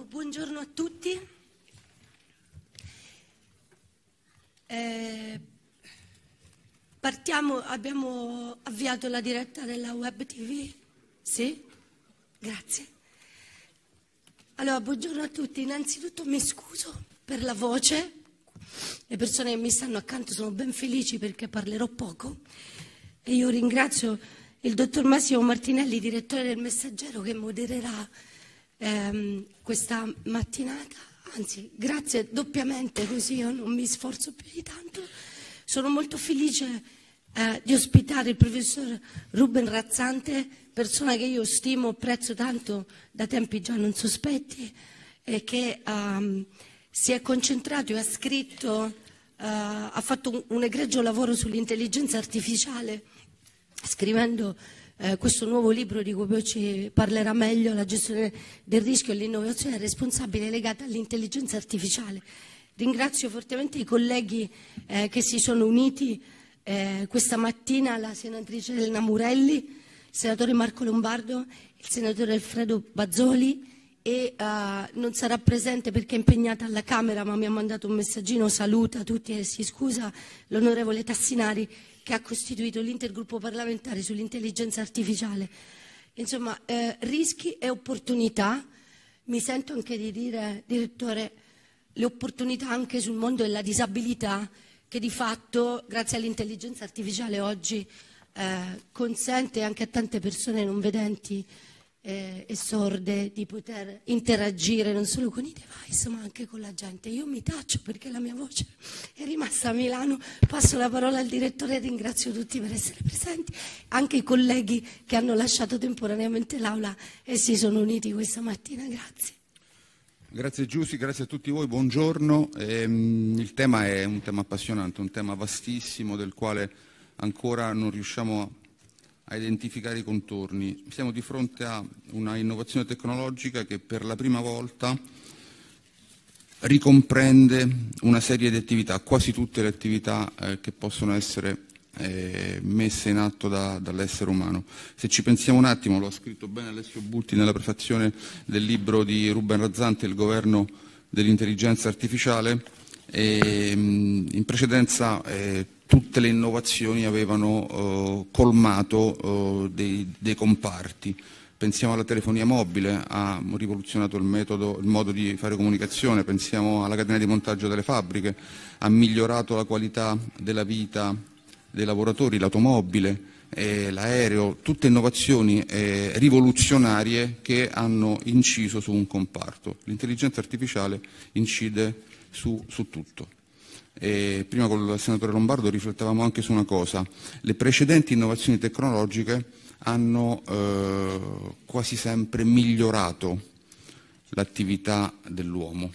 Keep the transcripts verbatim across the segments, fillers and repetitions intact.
buongiorno a tutti. Eh, partiamo, abbiamo avviato la diretta della web tivù? Sì? Grazie. Allora, buongiorno a tutti. Innanzitutto mi scuso per la voce. Le persone che mi stanno accanto sono ben felici perché parlerò poco. E io ringrazio il dottor Massimo Martinelli, direttore del Messaggero, che modererà ehm, questa mattinata. Anzi, grazie doppiamente, così io non mi sforzo più di tanto. Sono molto felice eh, di ospitare il professor Ruben Razzante, persona che io stimo, apprezzo tanto da tempi già non sospetti, e che um, si è concentrato e ha scritto, uh, ha fatto un, un egregio lavoro sull'intelligenza artificiale, scrivendo eh, questo nuovo libro di cui poi ci parlerà meglio, La gestione del rischio e l'innovazione responsabile legata all'intelligenza artificiale. Ringrazio fortemente i colleghi eh, che si sono uniti eh, questa mattina, la senatrice Elena Murelli, il senatore Marco Lombardo, il senatore Alfredo Bazzoli, e uh, non sarà presente perché è impegnata alla Camera, ma mi ha mandato un messaggino, saluta tutti e si scusa, l'onorevole Tassinari, che ha costituito l'intergruppo parlamentare sull'intelligenza artificiale. Insomma, eh, rischi e opportunità. Mi sento anche di dire, direttore, le opportunità anche sul mondo della disabilità, che di fatto, grazie all'intelligenza artificiale oggi, eh, consente anche a tante persone non vedenti Eh, e sorde di poter interagire non solo con i device ma anche con la gente. Io mi taccio perché la mia voce è rimasta a Milano, passo la parola al direttore e ringrazio tutti per essere presenti, anche i colleghi che hanno lasciato temporaneamente l'aula e si sono uniti questa mattina. Grazie. Grazie Giussi, grazie a tutti voi, buongiorno. Ehm, il tema è un tema appassionante, un tema vastissimo del quale ancora non riusciamo a a identificare i contorni. Siamo di fronte a una innovazione tecnologica che per la prima volta ricomprende una serie di attività, quasi tutte le attività eh, che possono essere eh, messe in atto da, dall'essere umano. Se ci pensiamo un attimo, lo ha scritto bene Alessio Butti nella prefazione del libro di Ruben Razzante, Il governo dell'intelligenza artificiale, e, in precedenza eh, tutte le innovazioni avevano eh, colmato eh, dei, dei comparti. Pensiamo alla telefonia mobile, ha rivoluzionato il, metodo, il modo di fare comunicazione, pensiamo alla catena di montaggio delle fabbriche, ha migliorato la qualità della vita dei lavoratori, l'automobile, eh, l'aereo, tutte innovazioni eh, rivoluzionarie che hanno inciso su un comparto. L'intelligenza artificiale incide su, su tutto. E prima con il senatore Lombardo riflettevamo anche su una cosa: le precedenti innovazioni tecnologiche hanno eh, quasi sempre migliorato l'attività dell'uomo.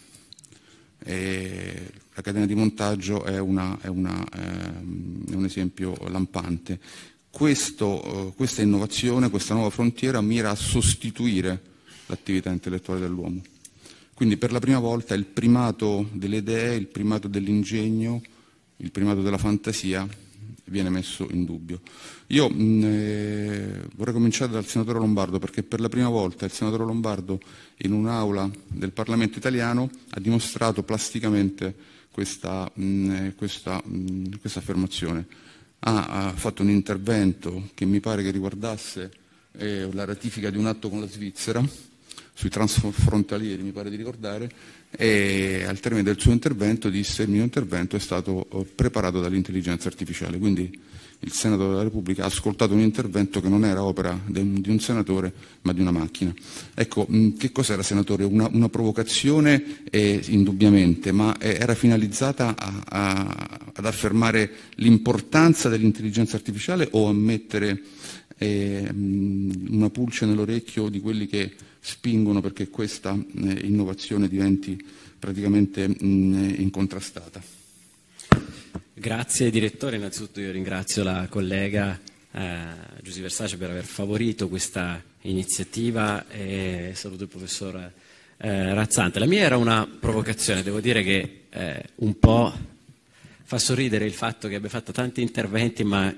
E la catena di montaggio è, una, è, una, eh, è un esempio lampante. Questo, eh, questa innovazione, questa nuova frontiera mira a sostituire l'attività intellettuale dell'uomo. Quindi per la prima volta il primato delle idee, il primato dell'ingegno, il primato della fantasia viene messo in dubbio. Io mh, eh, vorrei cominciare dal senatore Lombardo, perché per la prima volta il senatore Lombardo in un'aula del Parlamento italiano ha dimostrato plasticamente questa, mh, questa, mh, questa affermazione. Ha, ha fatto un intervento che mi pare che riguardasse eh, la ratifica di un atto con la Svizzera, sui transfrontalieri, mi pare di ricordare, e al termine del suo intervento disse: il mio intervento è stato preparato dall'intelligenza artificiale. Quindi il Senato della Repubblica ha ascoltato un intervento che non era opera di un senatore ma di una macchina. Ecco, che cos'era, senatore? Una, una provocazione eh, indubbiamente, ma era finalizzata a, a, ad affermare l'importanza dell'intelligenza artificiale o a mettere eh, una pulce nell'orecchio di quelli che spingono perché questa eh, innovazione diventi praticamente mh, incontrastata? Grazie direttore, innanzitutto io ringrazio la collega eh, Giusy Versace per aver favorito questa iniziativa e saluto il professor eh, Razzante. La mia era una provocazione, devo dire che eh, un po' fa sorridere il fatto che abbia fatto tanti interventi, ma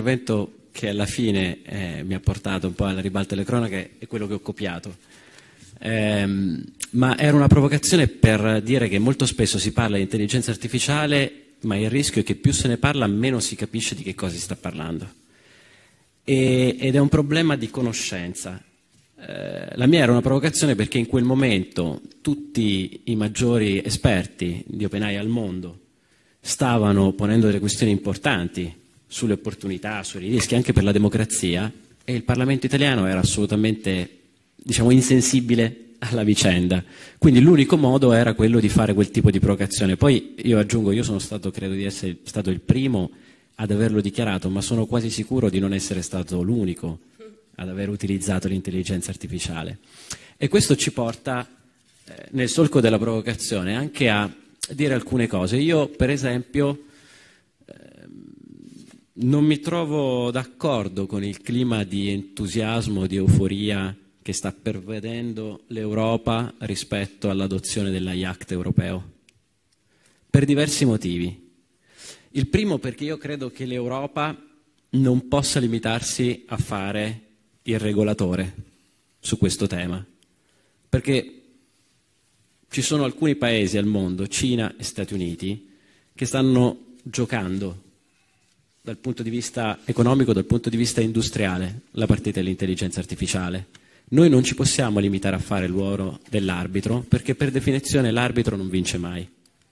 l'intervento che alla fine eh, mi ha portato un po' alla ribalta delle cronache è quello che ho copiato. ehm, ma era una provocazione per dire che molto spesso si parla di intelligenza artificiale, ma il rischio è che più se ne parla meno si capisce di che cosa si sta parlando. E, ed è un problema di conoscenza. Eh, la mia era una provocazione perché in quel momento tutti i maggiori esperti di OpenAI al mondo stavano ponendo delle questioni importanti sulle opportunità, sui rischi, anche per la democrazia, e il Parlamento italiano era assolutamente, diciamo, insensibile alla vicenda. Quindi l'unico modo era quello di fare quel tipo di provocazione. Poi io aggiungo, io sono stato, credo di essere stato il primo ad averlo dichiarato, ma sono quasi sicuro di non essere stato l'unico ad aver utilizzato l'intelligenza artificiale. E questo ci porta, eh, nel solco della provocazione, anche a dire alcune cose. Io, per esempio, eh, non mi trovo d'accordo con il clima di entusiasmo, di euforia che sta pervadendo l'Europa rispetto all'adozione dell'A I Act europeo, per diversi motivi. Il primo perché io credo che l'Europa non possa limitarsi a fare il regolatore su questo tema, perché ci sono alcuni paesi al mondo, Cina e Stati Uniti, che stanno giocando dal punto di vista economico, dal punto di vista industriale, la partita dell'intelligenza artificiale. Noi non ci possiamo limitare a fare il ruolo dell'arbitro, perché per definizione l'arbitro non vince mai.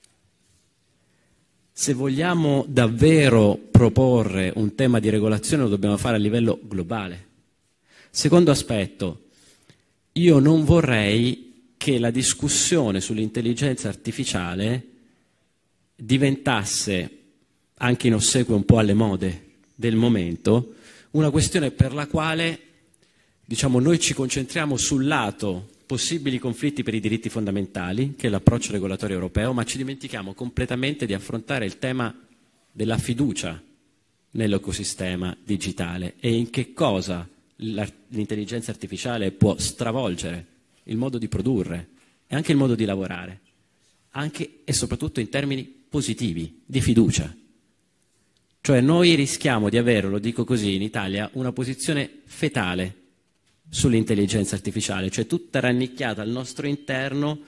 Se vogliamo davvero proporre un tema di regolazione lo dobbiamo fare a livello globale. Secondo aspetto, io non vorrei che la discussione sull'intelligenza artificiale diventasse, anche in ossequio un po' alle mode del momento, una questione per la quale, diciamo, noi ci concentriamo sul lato possibili conflitti per i diritti fondamentali, che è l'approccio regolatorio europeo, ma ci dimentichiamo completamente di affrontare il tema della fiducia nell'ecosistema digitale e in che cosa l'intelligenza artificiale può stravolgere il modo di produrre e anche il modo di lavorare, anche e soprattutto in termini positivi, di fiducia. Cioè noi rischiamo di avere, lo dico così, in Italia, una posizione fetale sull'intelligenza artificiale, cioè tutta rannicchiata al nostro interno,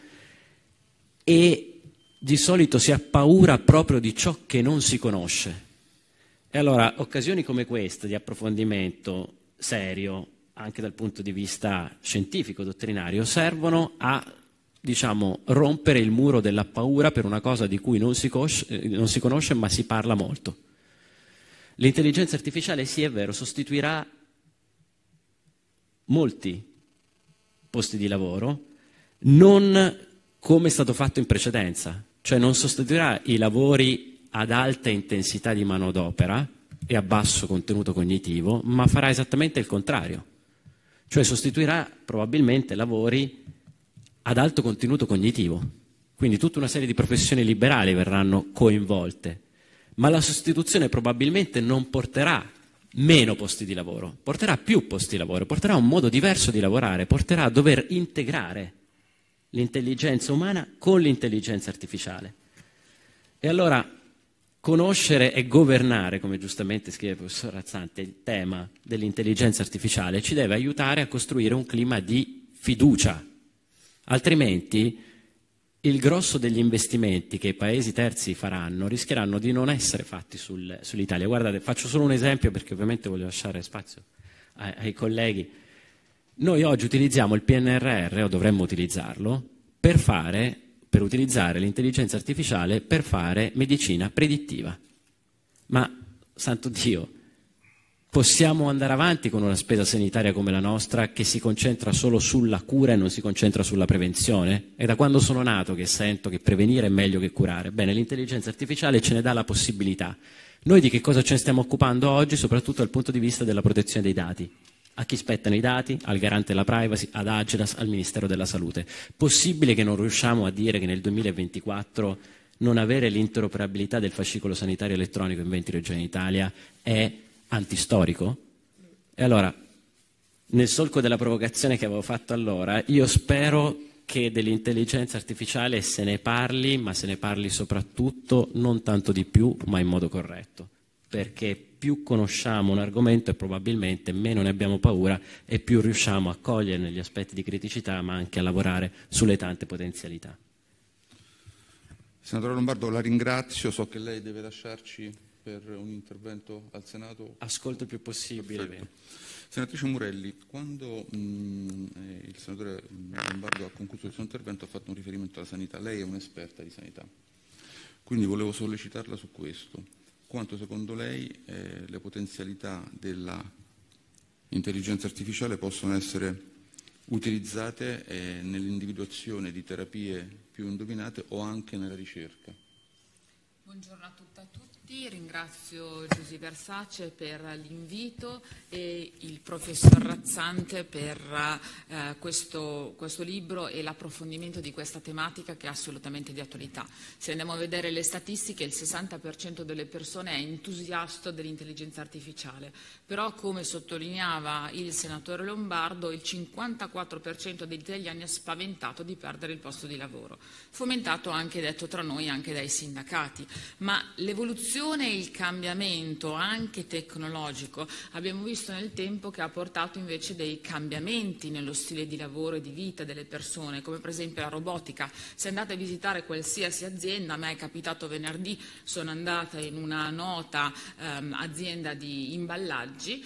e di solito si ha paura proprio di ciò che non si conosce. E allora occasioni come questa di approfondimento serio, anche dal punto di vista scientifico, dottrinario, servono a, diciamo, rompere il muro della paura per una cosa di cui non si, non si conosce ma si parla molto. L'intelligenza artificiale, sì è vero, sostituirà molti posti di lavoro, non come è stato fatto in precedenza, cioè non sostituirà i lavori ad alta intensità di manodopera e a basso contenuto cognitivo, ma farà esattamente il contrario, cioè sostituirà probabilmente lavori ad alto contenuto cognitivo, quindi tutta una serie di professioni liberali verranno coinvolte, ma la sostituzione probabilmente non porterà meno posti di lavoro, porterà più posti di lavoro, porterà un modo diverso di lavorare, porterà a dover integrare l'intelligenza umana con l'intelligenza artificiale. E allora conoscere e governare, come giustamente scrive il professor Razzante, il tema dell'intelligenza artificiale ci deve aiutare a costruire un clima di fiducia, altrimenti il grosso degli investimenti che i paesi terzi faranno rischieranno di non essere fatti sul, sull'Italia. Guardate, faccio solo un esempio perché ovviamente voglio lasciare spazio ai, ai colleghi. Noi oggi utilizziamo il P N R R, o dovremmo utilizzarlo, per fare, per utilizzare l'intelligenza artificiale per fare medicina predittiva. Ma, santo Dio, possiamo andare avanti con una spesa sanitaria come la nostra che si concentra solo sulla cura e non si concentra sulla prevenzione? È da quando sono nato che sento che prevenire è meglio che curare. Bene, l'intelligenza artificiale ce ne dà la possibilità. Noi di che cosa ce ne stiamo occupando oggi, soprattutto dal punto di vista della protezione dei dati? A chi spettano i dati? Al garante della privacy, ad Agenas, al Ministero della Salute. Possibile che non riusciamo a dire che nel duemilaventiquattro non avere l'interoperabilità del fascicolo sanitario elettronico in venti regioni d'Italia è antistorico? E allora, nel solco della provocazione che avevo fatto allora, io spero che dell'intelligenza artificiale se ne parli, ma se ne parli soprattutto non tanto di più, ma in modo corretto. perché più conosciamo un argomento e probabilmente meno ne abbiamo paura e più riusciamo a cogliere negli aspetti di criticità, ma anche a lavorare sulle tante potenzialità. Senatore Lombardo, la ringrazio, so che lei deve lasciarci per un intervento al Senato. Ascolto il più possibile. Perfetto. Senatrice Murelli, quando mh, eh, il senatore Lombardo ha concluso il suo intervento ha fatto un riferimento alla sanità. Lei è un'esperta di sanità, quindi volevo sollecitarla su questo. Quanto secondo lei eh, le potenzialità dell'intelligenza artificiale possono essere utilizzate eh, nell'individuazione di terapie più indovinate o anche nella ricerca? Buongiorno a tutte e a tutti, ringrazio Giusy Versace per l'invito e il professor Razzante per eh, questo, questo libro e l'approfondimento di questa tematica che è assolutamente di attualità. Se andiamo a vedere le statistiche, il sessanta per cento delle persone è entusiasta dell'intelligenza artificiale, però come sottolineava il senatore Lombardo, il cinquantaquattro per cento degli italiani è spaventato di perdere il posto di lavoro, fomentato anche, detto tra noi, anche dai sindacati. Ma l'evoluzione e il cambiamento anche tecnologico abbiamo visto nel tempo che ha portato invece dei cambiamenti nello stile di lavoro e di vita delle persone, come per esempio la robotica. Se andate a visitare qualsiasi azienda, a me è capitato venerdì, sono andata in una nota ehm, azienda di imballaggi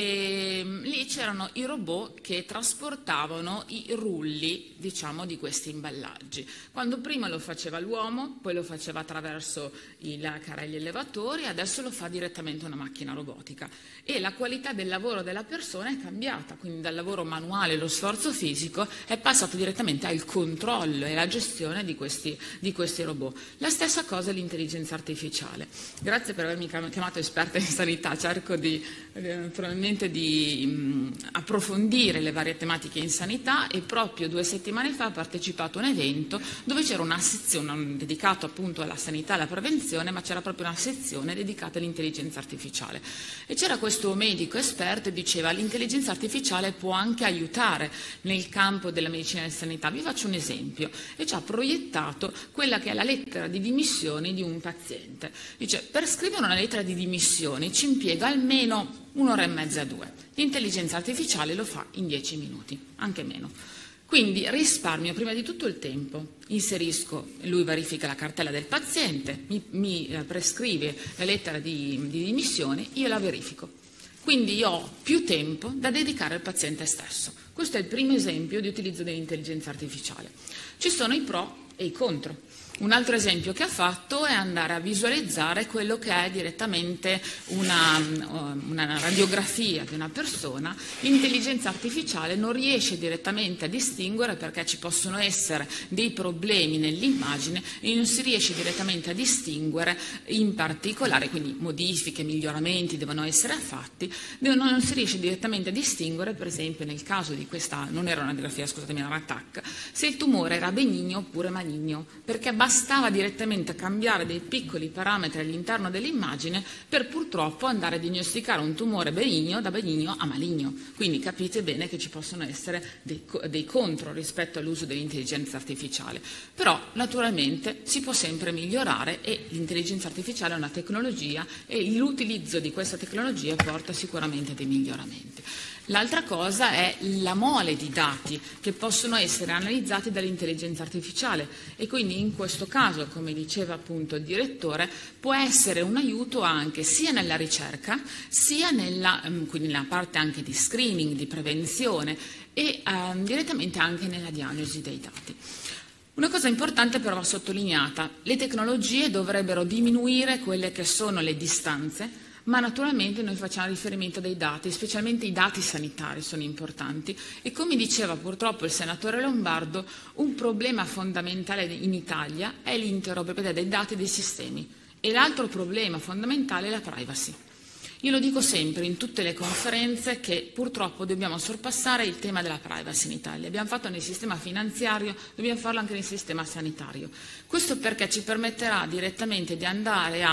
e mh, lì c'erano i robot che trasportavano i rulli, diciamo, di questi imballaggi. Quando prima lo faceva l'uomo, poi lo faceva attraverso i carrelli elevatori, adesso lo fa direttamente una macchina robotica e la qualità del lavoro della persona è cambiata, quindi dal lavoro manuale, lo sforzo fisico, è passato direttamente al controllo e alla gestione di questi, di questi robot. La stessa cosa l'intelligenza artificiale. Grazie per avermi chiamato esperta in sanità, cerco di, naturalmente di mh, approfondire le varie tematiche in sanità e proprio due settimane fa ho partecipato a un evento dove c'era una sezione dedicata appunto alla sanità e alla prevenzione, ma c'era proprio una sezione dedicata all'intelligenza artificiale e c'era questo medico esperto e diceva l'intelligenza artificiale può anche aiutare nel campo della medicina e della sanità. Vi faccio un esempio e ci ha proiettato quella che è la lettera di dimissioni di un paziente. Dice, per scrivere una lettera di dimissioni ci impiega almeno un'ora e mezza, due. L'intelligenza artificiale lo fa in dieci minuti, anche meno. Quindi risparmio prima di tutto il tempo, inserisco, lui verifica la cartella del paziente, mi, mi prescrive la lettera di, di dimissioni, io la verifico. Quindi io ho più tempo da dedicare al paziente stesso. Questo è il primo esempio di utilizzo dell'intelligenza artificiale. Ci sono i pro e i contro. Un altro esempio che ha fatto è andare a visualizzare quello che è direttamente una, una radiografia di una persona. L'intelligenza artificiale non riesce direttamente a distinguere perché ci possono essere dei problemi nell'immagine e non si riesce direttamente a distinguere in particolare, quindi modifiche, miglioramenti devono essere fatti, non si riesce direttamente a distinguere, per esempio nel caso di questa, non era una radiografia, scusatemi, era una T A C, se il tumore era benigno oppure maligno, perché bastava direttamente cambiare dei piccoli parametri all'interno dell'immagine per purtroppo andare a diagnosticare un tumore benigno da benigno a maligno. Quindi capite bene che ci possono essere dei, dei contro rispetto all'uso dell'intelligenza artificiale. Però naturalmente si può sempre migliorare e l'intelligenza artificiale è una tecnologia e l'utilizzo di questa tecnologia porta sicuramente a dei miglioramenti. L'altra cosa è la mole di dati che possono essere analizzati dall'intelligenza artificiale e quindi in questo caso, come diceva appunto il direttore, può essere un aiuto anche sia nella ricerca sia nella, quindi nella parte anche di screening, di prevenzione e eh, direttamente anche nella diagnosi dei dati. Una cosa importante però va sottolineata, le tecnologie dovrebbero diminuire quelle che sono le distanze, ma naturalmente noi facciamo riferimento dei dati, specialmente i dati sanitari sono importanti e come diceva purtroppo il senatore Lombardo, un problema fondamentale in Italia è l'interoperabilità dei dati e dei sistemi e l'altro problema fondamentale è la privacy. Io lo dico sempre in tutte le conferenze che purtroppo dobbiamo sorpassare il tema della privacy in Italia. Abbiamo fatto nel sistema finanziario, dobbiamo farlo anche nel sistema sanitario. Questo perché ci permetterà direttamente di andare a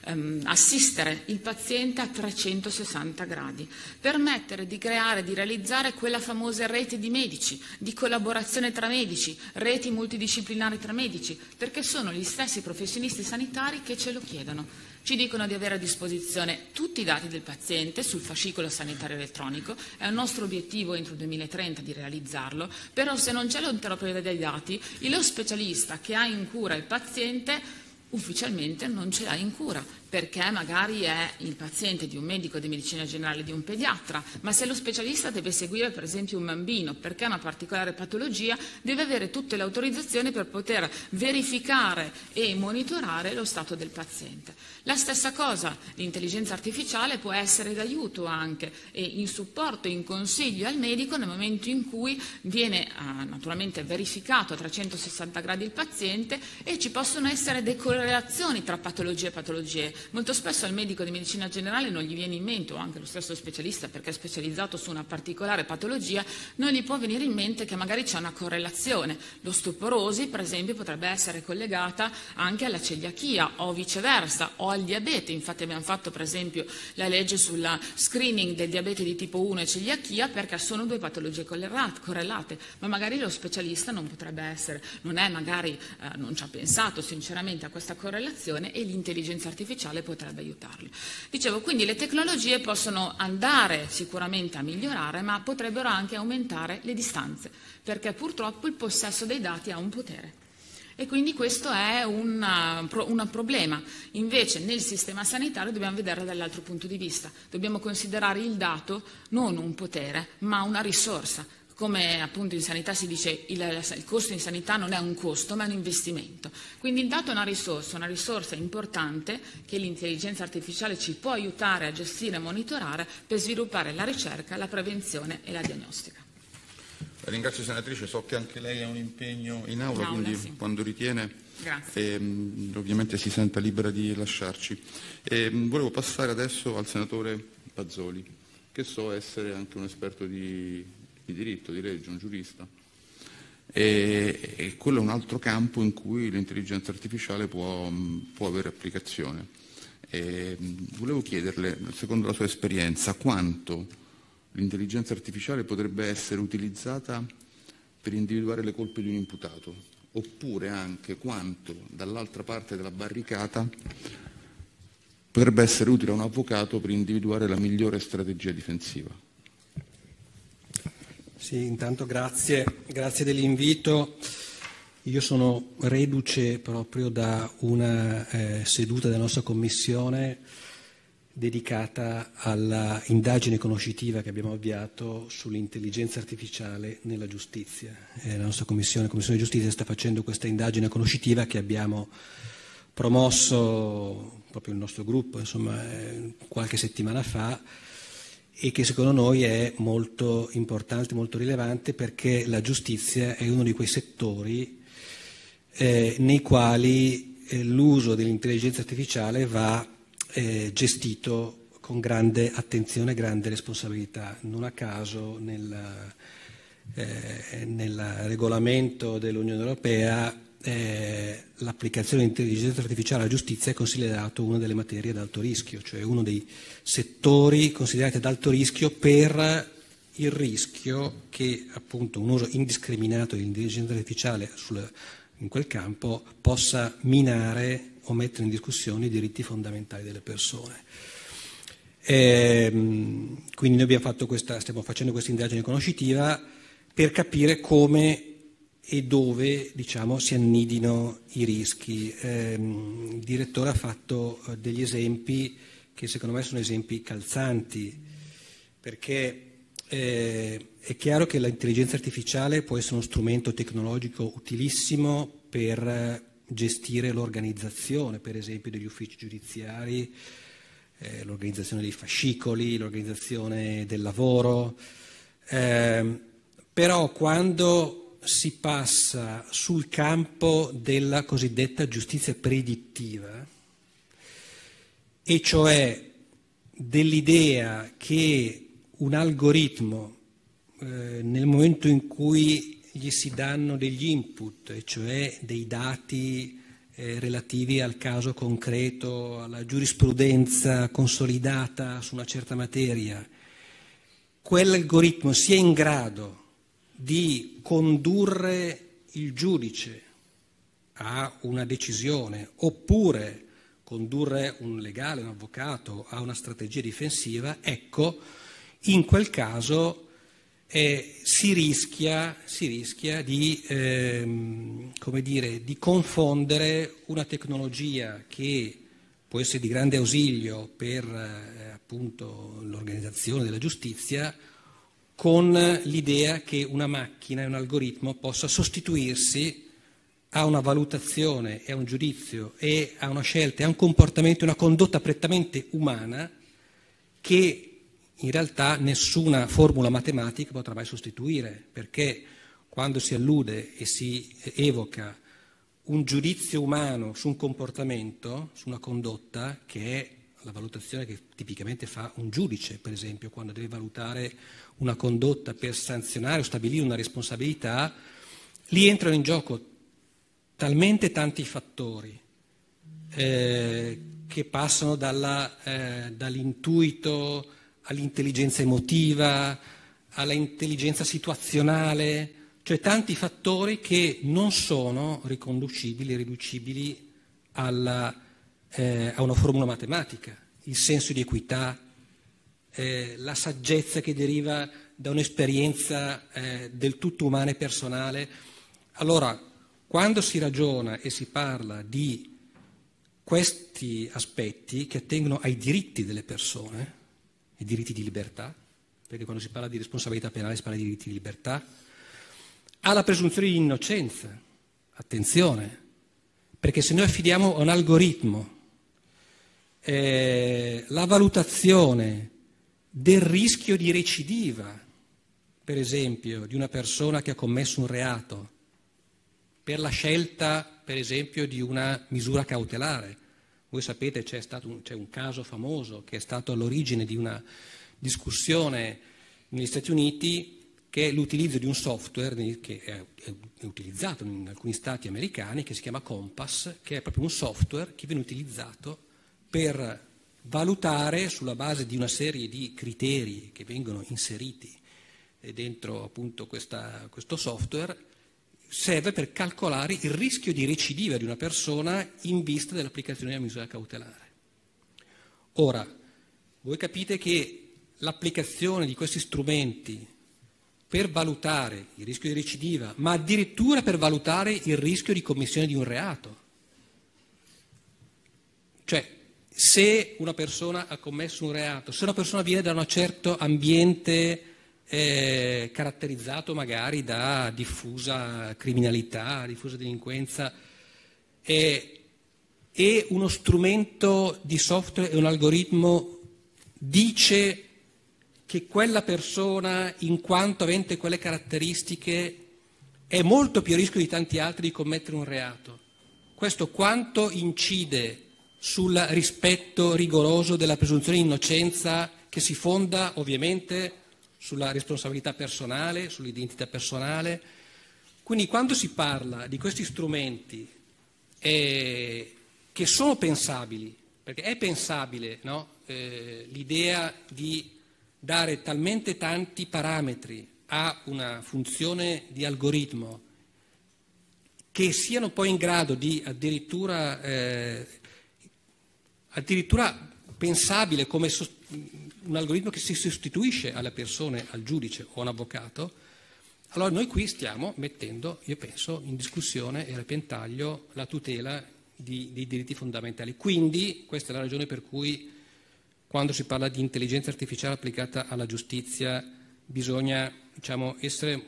ehm, assistere il paziente a trecentosessanta gradi, permettere di creare, di realizzare quella famosa rete di medici, di collaborazione tra medici, reti multidisciplinari tra medici, perché sono gli stessi professionisti sanitari che ce lo chiedono. Ci dicono di avere a disposizione tutti i dati del paziente sul fascicolo sanitario elettronico, è un nostro obiettivo entro il duemilatrenta di realizzarlo, però se non c'è l'interoperabilità dei dati, lo specialista che ha in cura il paziente ufficialmente non ce l'ha in cura, perché magari è il paziente di un medico di medicina generale, di un pediatra, ma se lo specialista deve seguire per esempio un bambino perché ha una particolare patologia, deve avere tutte le autorizzazioni per poter verificare e monitorare lo stato del paziente. La stessa cosa, l'intelligenza artificiale può essere d'aiuto anche e in supporto, in consiglio al medico nel momento in cui viene ah, naturalmente verificato a trecentosessanta gradi il paziente e ci possono essere dei correlazioni tra patologie e patologie. Molto spesso al medico di medicina generale non gli viene in mente, o anche lo stesso specialista perché è specializzato su una particolare patologia, non gli può venire in mente che magari c'è una correlazione. L'osteoporosi per esempio potrebbe essere collegata anche alla celiachia o viceversa, o al diabete. Infatti abbiamo fatto per esempio la legge sulla screening del diabete di tipo uno e celiachia perché sono due patologie correlate, ma magari lo specialista non potrebbe essere, non è magari, eh, non ci ha pensato sinceramente a questa correlazione e l'intelligenza artificiale potrebbe aiutarli. Dicevo, quindi le tecnologie possono andare sicuramente a migliorare, ma potrebbero anche aumentare le distanze, perché purtroppo il possesso dei dati ha un potere. E quindi questo è un, un problema. Invece nel sistema sanitario dobbiamo vederlo dall'altro punto di vista. Dobbiamo considerare il dato non un potere, ma una risorsa. Come appunto in sanità si dice, il, il costo in sanità non è un costo ma è un investimento. Quindi il dato è una risorsa, una risorsa importante che l'intelligenza artificiale ci può aiutare a gestire e monitorare per sviluppare la ricerca, la prevenzione e la diagnostica. La ringrazio senatrice, so che anche lei ha un impegno in aula, in aula quindi sì. Quando ritiene eh, ovviamente si senta libera di lasciarci. Eh, volevo passare adesso al senatore Pazzoli, che so essere anche un esperto di di diritto, di legge, un giurista, e, e quello è un altro campo in cui l'intelligenza artificiale può, può avere applicazione. E volevo chiederle, secondo la sua esperienza, quanto l'intelligenza artificiale potrebbe essere utilizzata per individuare le colpe di un imputato, oppure anche quanto dall'altra parte della barricata potrebbe essere utile a un avvocato per individuare la migliore strategia difensiva. Sì, intanto grazie, grazie dell'invito. Io sono reduce proprio da una eh, seduta della nostra commissione dedicata alla indagine conoscitiva che abbiamo avviato sull'intelligenza artificiale nella giustizia. Eh, la nostra commissione, la Commissione di Giustizia, sta facendo questa indagine conoscitiva che abbiamo promosso proprio il nostro gruppo, insomma, eh, qualche settimana fa, e che secondo noi è molto importante, molto rilevante, perché la giustizia è uno di quei settori eh, nei quali eh, l'uso dell'intelligenza artificiale va eh, gestito con grande attenzione e grande responsabilità. Non a caso nel, eh, nel regolamento dell'Unione Europea Eh, l'applicazione dell'intelligenza artificiale alla giustizia è considerato una delle materie ad alto rischio, cioè uno dei settori considerati ad alto rischio per il rischio che appunto un uso indiscriminato dell'intelligenza artificiale sul, in quel campo possa minare o mettere in discussione i diritti fondamentali delle persone. E, quindi noi abbiamo fatto questa, stiamo facendo questa indagine conoscitiva per capire come e dove, diciamo, si annidino i rischi. Eh, il direttore ha fatto eh, degli esempi che secondo me sono esempi calzanti, perché eh, è chiaro che l'intelligenza artificiale può essere uno strumento tecnologico utilissimo per eh, gestire l'organizzazione, per esempio, degli uffici giudiziari, eh, l'organizzazione dei fascicoli, l'organizzazione del lavoro, eh, però quando si passa sul campo della cosiddetta giustizia predittiva, e cioè dell'idea che un algoritmo eh, nel momento in cui gli si danno degli input, e cioè dei dati eh, relativi al caso concreto, alla giurisprudenza consolidata su una certa materia, quell'algoritmo sia in grado di condurre il giudice a una decisione oppure condurre un legale, un avvocato a una strategia difensiva, ecco, in quel caso eh, si rischia, si rischia di, ehm, come dire, di confondere una tecnologia che può essere di grande ausilio per eh, appunto l'organizzazione della giustizia con l'idea che una macchina e un algoritmo possa sostituirsi a una valutazione e a un giudizio e a una scelta e a un comportamento e una condotta prettamente umana che in realtà nessuna formula matematica potrà mai sostituire, perché quando si allude e si evoca un giudizio umano su un comportamento, su una condotta, che è la valutazione che tipicamente fa un giudice, per esempio, quando deve valutare una condotta per sanzionare o stabilire una responsabilità, lì entrano in gioco talmente tanti fattori eh, che passano dalla, eh, dall'intuito all'intelligenza emotiva, alla intelligenza situazionale, cioè tanti fattori che non sono riconducibili, riducibili alla, eh, a una formula matematica. Il senso di equità, eh, la saggezza che deriva da un'esperienza eh, del tutto umana e personale. Allora, quando si ragiona e si parla di questi aspetti che attengono ai diritti delle persone, i diritti di libertà, perché quando si parla di responsabilità penale si parla di diritti di libertà, alla presunzione di innocenza, attenzione, perché se noi affidiamo a un algoritmo eh, la valutazione del rischio di recidiva, per esempio, di una persona che ha commesso un reato, per la scelta, per esempio, di una misura cautelare. Voi sapete c'è stato un, c'è un caso famoso che è stato all'origine di una discussione negli Stati Uniti, che è l'utilizzo di un software che è, è utilizzato in alcuni stati americani, che si chiama Compass, che è proprio un software che viene utilizzato per valutare sulla base di una serie di criteri che vengono inseriti dentro appunto questa, questo software, serve per calcolare il rischio di recidiva di una persona in vista dell'applicazione della misura cautelare. Ora, voi capite che l'applicazione di questi strumenti per valutare il rischio di recidiva, ma addirittura per valutare il rischio di commissione di un reato, cioè se una persona ha commesso un reato, se una persona viene da un certo ambiente Eh, caratterizzato magari da diffusa criminalità, diffusa delinquenza, e, e uno strumento di software e un algoritmo dice che quella persona, in quanto avente quelle caratteristiche, è molto più a rischio di tanti altri di commettere un reato. Questo quanto incide sul rispetto rigoroso della presunzione di innocenza, che si fonda ovviamente sulla responsabilità personale, sull'identità personale. Quindi quando si parla di questi strumenti eh, che sono pensabili, perché è pensabile, no? eh, l'idea di dare talmente tanti parametri a una funzione di algoritmo che siano poi in grado di addirittura, eh, addirittura pensabile come sost- un algoritmo che si sostituisce alle persone, al giudice o a un avvocato, allora noi qui stiamo mettendo, io penso, in discussione e a repentaglio la tutela di, dei diritti fondamentali. Quindi questa è la ragione per cui quando si parla di intelligenza artificiale applicata alla giustizia bisogna, diciamo, essere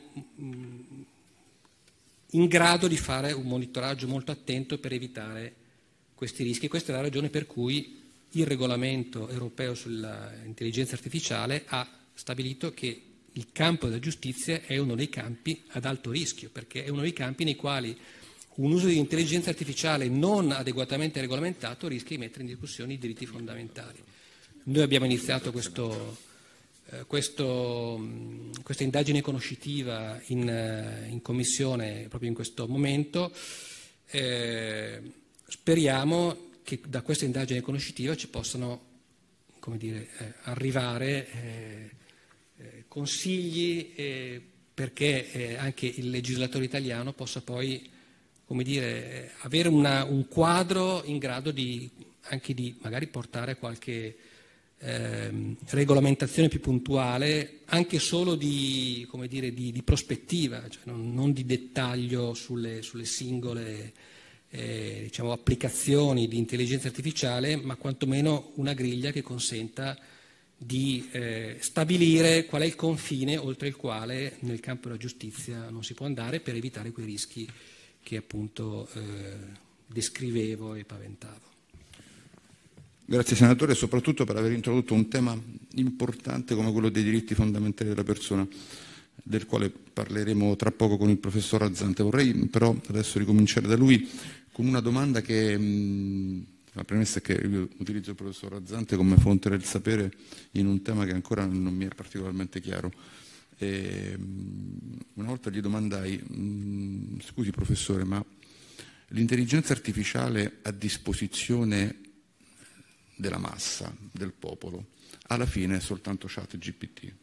in grado di fare un monitoraggio molto attento per evitare questi rischi. Questa è la ragione per cui il regolamento europeo sull'intelligenza artificiale ha stabilito che il campo della giustizia è uno dei campi ad alto rischio, perché è uno dei campi nei quali un uso di intelligenza artificiale non adeguatamente regolamentato rischia di mettere in discussione i diritti fondamentali. Noi abbiamo iniziato questo, eh, questo, questa indagine conoscitiva in, in commissione proprio in questo momento. Eh, speriamo che da questa indagine conoscitiva ci possano, come dire, eh, arrivare eh, eh, consigli eh, perché eh, anche il legislatore italiano possa poi, come dire, avere una, un quadro in grado di anche di magari portare qualche eh, regolamentazione più puntuale, anche solo di, come dire, di, di prospettiva, cioè non, non di dettaglio sulle, sulle singole eh, diciamo, applicazioni di intelligenza artificiale, ma quantomeno una griglia che consenta di eh, stabilire qual è il confine oltre il quale nel campo della giustizia non si può andare per evitare quei rischi che appunto eh, descrivevo e paventavo. Grazie senatore, soprattutto per aver introdotto un tema importante come quello dei diritti fondamentali della persona, del quale parleremo tra poco con il professor Razzante. Vorrei però adesso ricominciare da lui con una domanda che, mh, la premessa è che io utilizzo il professor Razzante come fonte del sapere in un tema che ancora non mi è particolarmente chiaro. E, mh, una volta gli domandai, mh, scusi professore, ma l'intelligenza artificiale a disposizione della massa, del popolo, alla fine è soltanto chat G P T.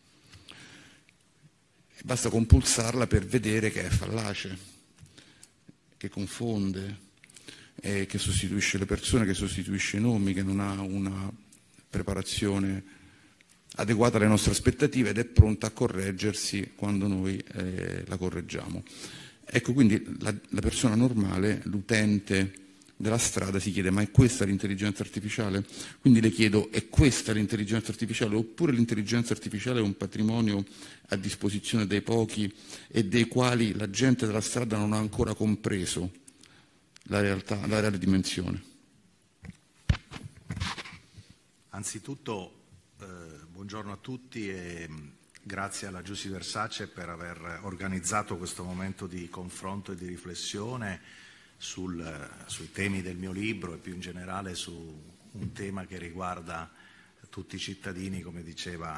Basta compulsarla per vedere che è fallace, che confonde, eh, che sostituisce le persone, che sostituisce i nomi, che non ha una preparazione adeguata alle nostre aspettative ed è pronta a correggersi quando noi eh, la correggiamo. Ecco, quindi la, la persona normale, l'utente della strada si chiede: ma è questa l'intelligenza artificiale? Quindi le chiedo: è questa l'intelligenza artificiale oppure l'intelligenza artificiale è un patrimonio a disposizione dei pochi e dei quali la gente della strada non ha ancora compreso la realtà, la reale dimensione? Anzitutto eh, buongiorno a tutti e grazie alla Giusy Versace per aver organizzato questo momento di confronto e di riflessione Sul, sui temi del mio libro e più in generale su un tema che riguarda tutti i cittadini, come diceva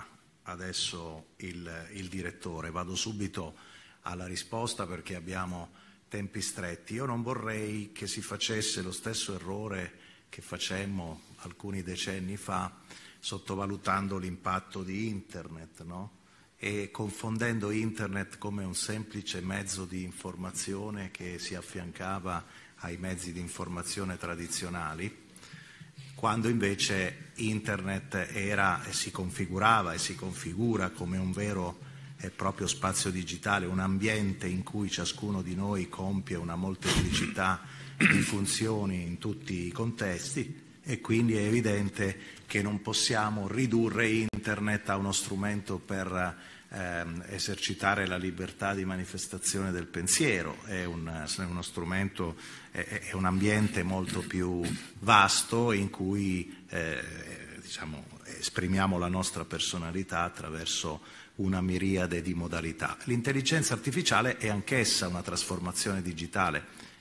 adesso il, il direttore. Vado subito alla risposta perché abbiamo tempi stretti. Io non vorrei che si facesse lo stesso errore che facemmo alcuni decenni fa sottovalutando l'impatto di Internet, no? E confondendo Internet come un semplice mezzo di informazione che si affiancava ai mezzi di informazione tradizionali, quando invece Internet era e si configurava e si configura come un vero e proprio spazio digitale, un ambiente in cui ciascuno di noi compie una molteplicità di funzioni in tutti i contesti, e quindi è evidente che non possiamo ridurre Internet a uno strumento per ehm, esercitare la libertà di manifestazione del pensiero. È, un, è uno strumento, è, è un ambiente molto più vasto in cui eh, diciamo, esprimiamo la nostra personalità attraverso una miriade di modalità. L'intelligenza artificiale è anch'essa una trasformazione digitale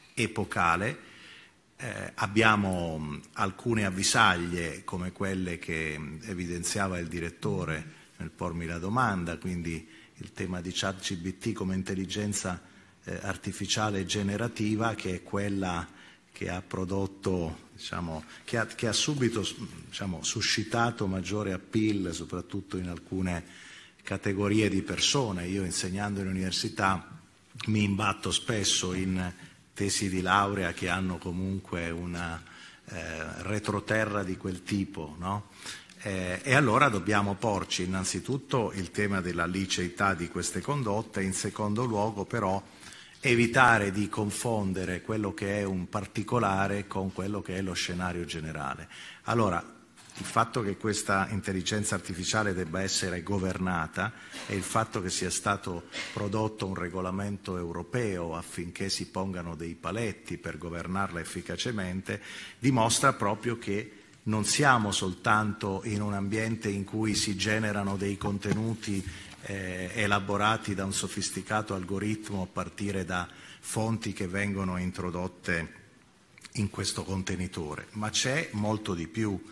epocale. Eh, abbiamo alcune avvisaglie come quelle che evidenziava il direttore nel pormi la domanda, quindi il tema di ChatGPT come intelligenza eh, artificiale generativa, che è quella che ha prodotto, diciamo, che ha, che ha subito diciamo, suscitato maggiore appeal, soprattutto in alcune categorie di persone. Io, insegnando in università, mi imbatto spesso in tesi di laurea che hanno comunque una eh, retroterra di quel tipo, no? Eh, e allora dobbiamo porci innanzitutto il tema della liceità di queste condotte, in secondo luogo però evitare di confondere quello che è un particolare con quello che è lo scenario generale. Allora, il fatto che questa intelligenza artificiale debba essere governata e il fatto che sia stato prodotto un regolamento europeo affinché si pongano dei paletti per governarla efficacemente dimostra proprio che non siamo soltanto in un ambiente in cui si generano dei contenuti eh, elaborati da un sofisticato algoritmo a partire da fonti che vengono introdotte in questo contenitore, ma c'è molto di più.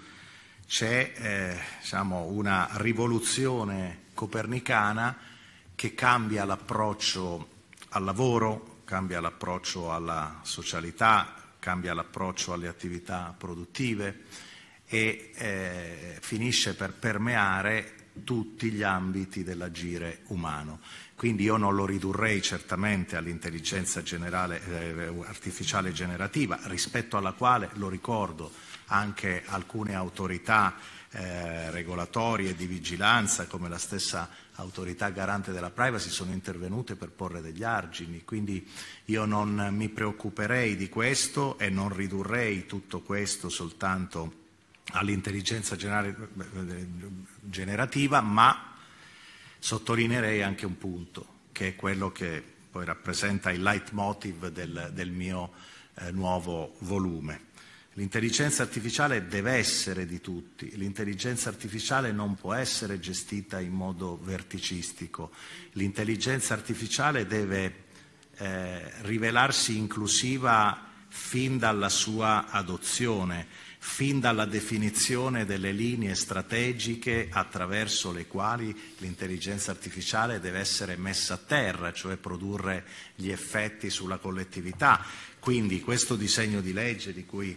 C'è eh, diciamo, una rivoluzione copernicana che cambia l'approccio al lavoro, cambia l'approccio alla socialità, cambia l'approccio alle attività produttive e eh, finisce per permeare tutti gli ambiti dell'agire umano. Quindi io non lo ridurrei certamente all'intelligenza generale, eh, artificiale generativa, rispetto alla quale, lo ricordo, anche alcune autorità eh, regolatorie di vigilanza, come la stessa autorità garante della privacy, sono intervenute per porre degli argini. Quindi io non mi preoccuperei di questo e non ridurrei tutto questo soltanto all'intelligenza generativa, ma sottolineerei anche un punto, che è quello che poi rappresenta il leitmotiv del, del mio eh, nuovo volume. L'intelligenza artificiale deve essere di tutti, l'intelligenza artificiale non può essere gestita in modo verticistico, l'intelligenza artificiale deve eh, rivelarsi inclusiva fin dalla sua adozione, fin dalla definizione delle linee strategiche attraverso le quali l'intelligenza artificiale deve essere messa a terra, cioè produrre gli effetti sulla collettività. Quindi questo disegno di legge di cui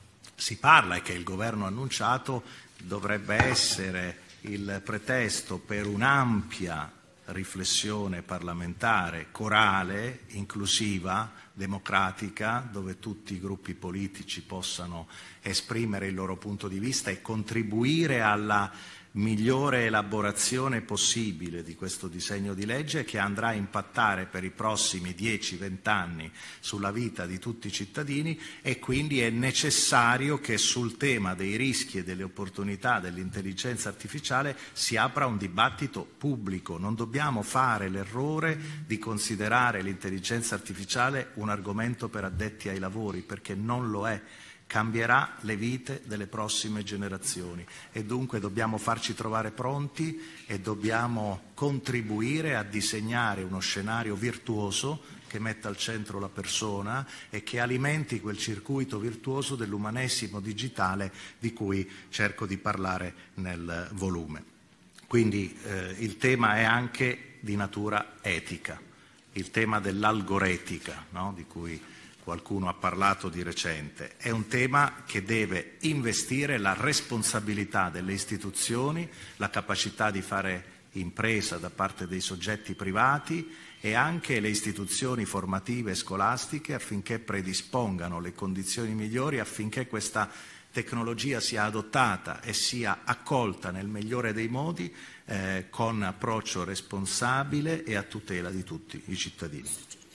si parla e che il Governo ha annunciato dovrebbe essere il pretesto per un'ampia riflessione parlamentare, corale, inclusiva, democratica, dove tutti i gruppi politici possano esprimere il loro punto di vista e contribuire alla migliore elaborazione possibile di questo disegno di legge, che andrà a impattare per i prossimi dieci venti anni sulla vita di tutti i cittadini, e quindi è necessario che sul tema dei rischi e delle opportunità dell'intelligenza artificiale si apra un dibattito pubblico. Non dobbiamo fare l'errore di considerare l'intelligenza artificiale un argomento per addetti ai lavori, perché non lo è. Cambierà le vite delle prossime generazioni e dunque dobbiamo farci trovare pronti e dobbiamo contribuire a disegnare uno scenario virtuoso che metta al centro la persona e che alimenti quel circuito virtuoso dell'umanesimo digitale di cui cerco di parlare nel volume. Quindi eh, il tema è anche di natura etica, il tema dell'algoretica, no? Di cui qualcuno ha parlato di recente. È un tema che deve investire la responsabilità delle istituzioni, la capacità di fare impresa da parte dei soggetti privati e anche le istituzioni formative e scolastiche, affinché predispongano le condizioni migliori affinché questa tecnologia sia adottata e sia accolta nel migliore dei modi, eh, con approccio responsabile e a tutela di tutti i cittadini.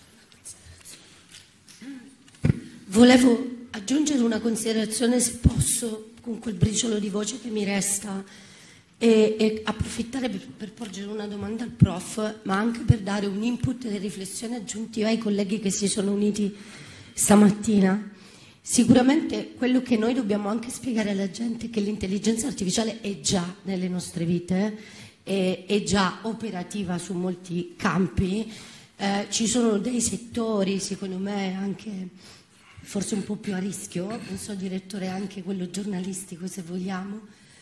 Volevo aggiungere una considerazione, se posso, con quel briciolo di voce che mi resta, e, e approfittare per, per porgere una domanda al prof, ma anche per dare un input e riflessione aggiuntiva ai colleghi che si sono uniti stamattina. Sicuramente quello che noi dobbiamo anche spiegare alla gente è che l'intelligenza artificiale è già nelle nostre vite, è, è già operativa su molti campi, eh, ci sono dei settori, secondo me, anche forse un po' più a rischio, non so, direttore, anche quello giornalistico, se vogliamo,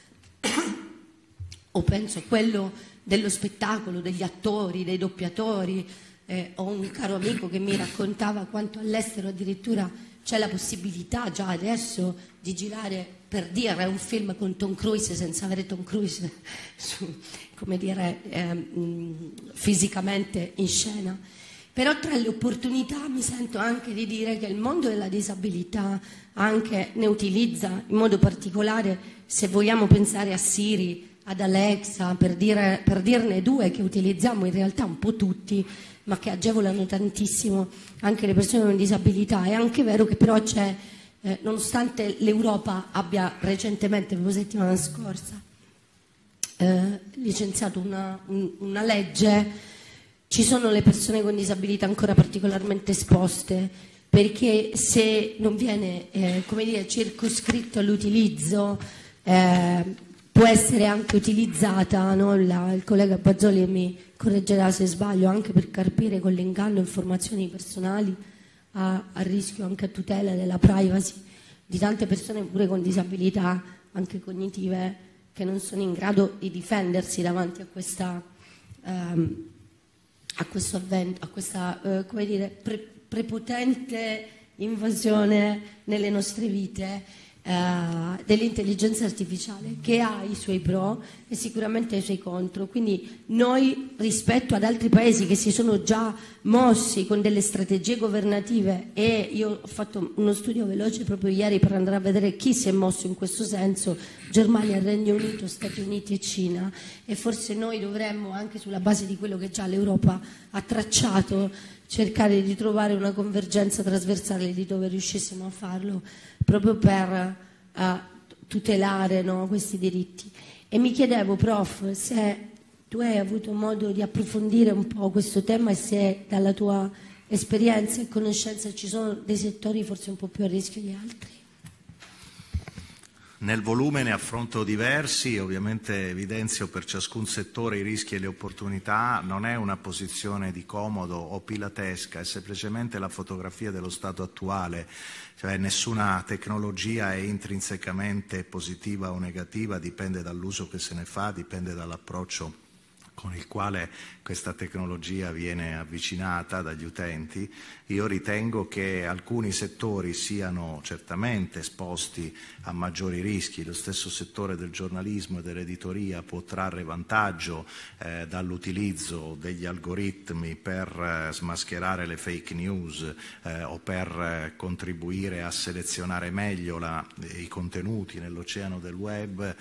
o penso a quello dello spettacolo, degli attori, dei doppiatori. Eh, ho un caro amico che mi raccontava quanto all'estero addirittura c'è la possibilità già adesso di girare, per dire, un film con Tom Cruise senza avere Tom Cruise su, come dire, eh, fisicamente in scena. Però tra le opportunità mi sento anche di dire che il mondo della disabilità anche ne utilizza in modo particolare, se vogliamo pensare a Siri, ad Alexa, per, dire, per dirne due che utilizziamo in realtà un po' tutti, ma che agevolano tantissimo anche le persone con disabilità. È anche vero che però c'è, eh, nonostante l'Europa abbia recentemente, proprio la settimana scorsa, eh, licenziato una, un, una legge, ci sono le persone con disabilità ancora particolarmente esposte, perché se non viene eh, come dire, circoscritto all'utilizzo, eh, può essere anche utilizzata, no? La, il collega Bazzoli mi correggerà se sbaglio, anche per carpire con l'inganno informazioni personali, a, a rischio anche a tutela della privacy di tante persone pure con disabilità anche cognitive, che non sono in grado di difendersi davanti a questa... Um, a questo avvento, a questa eh, come dire, pre- prepotente invasione nelle nostre vite Uh, dell'intelligenza artificiale, che ha i suoi pro e sicuramente i suoi contro. Quindi noi, rispetto ad altri paesi che si sono già mossi con delle strategie governative, e io ho fatto uno studio veloce proprio ieri per andare a vedere chi si è mosso in questo senso: Germania, Regno Unito, Stati Uniti e Cina, e forse noi dovremmo, anche sulla base di quello che già l'Europa ha tracciato, cercare di trovare una convergenza trasversale di dove riuscissimo a farlo, proprio per uh, tutelare, no, questi diritti. E mi chiedevo, prof, se tu hai avuto modo di approfondire un po' questo tema e se dalla tua esperienza e conoscenza ci sono dei settori forse un po' più a rischio di altri. Nel volume ne affronto diversi, ovviamente evidenzio per ciascun settore i rischi e le opportunità. Non è una posizione di comodo o pilatesca, è semplicemente la fotografia dello stato attuale, cioè nessuna tecnologia è intrinsecamente positiva o negativa, dipende dall'uso che se ne fa, dipende dall'approccio con il quale questa tecnologia viene avvicinata dagli utenti. Io ritengo che alcuni settori siano certamente esposti a maggiori rischi. Lo stesso settore del giornalismo e dell'editoria può trarre vantaggio eh, dall'utilizzo degli algoritmi per eh, smascherare le fake news eh, o per eh, contribuire a selezionare meglio la, i contenuti nell'oceano del web,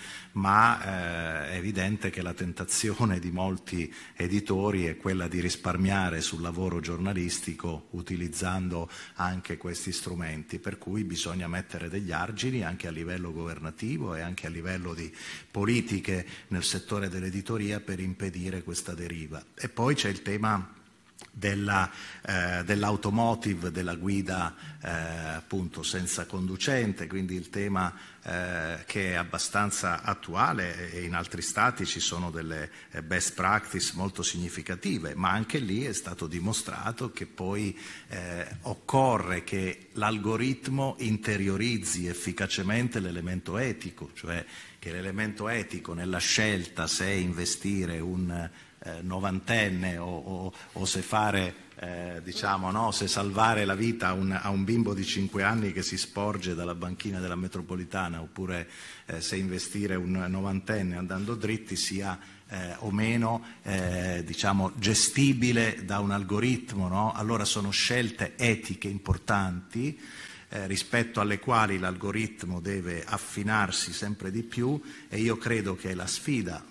ma eh, è evidente che la tentazione di molti editori è quella di risparmiare sul lavoro giornalistico utilizzando anche questi strumenti, per cui bisogna mettere degli argini anche a livello governativo e anche a livello di politiche nel settore dell'editoria per impedire questa deriva. E poi c'è il tema della, eh, dell'automotive, della guida eh, appunto senza conducente, quindi il tema eh, che è abbastanza attuale, e in altri stati ci sono delle best practice molto significative, ma anche lì è stato dimostrato che poi eh, occorre che l'algoritmo interiorizzi efficacemente l'elemento etico, cioè che l'elemento etico nella scelta se investire un Eh, novantenne o, o, o se fare, eh, diciamo, no, se salvare la vita a un, a un bimbo di cinque anni che si sporge dalla banchina della metropolitana, oppure eh, se investire un novantenne andando dritti sia eh, o meno eh, diciamo, gestibile da un algoritmo, no? Allora sono scelte etiche importanti eh, rispetto alle quali l'algoritmo deve affinarsi sempre di più, e io credo che la sfida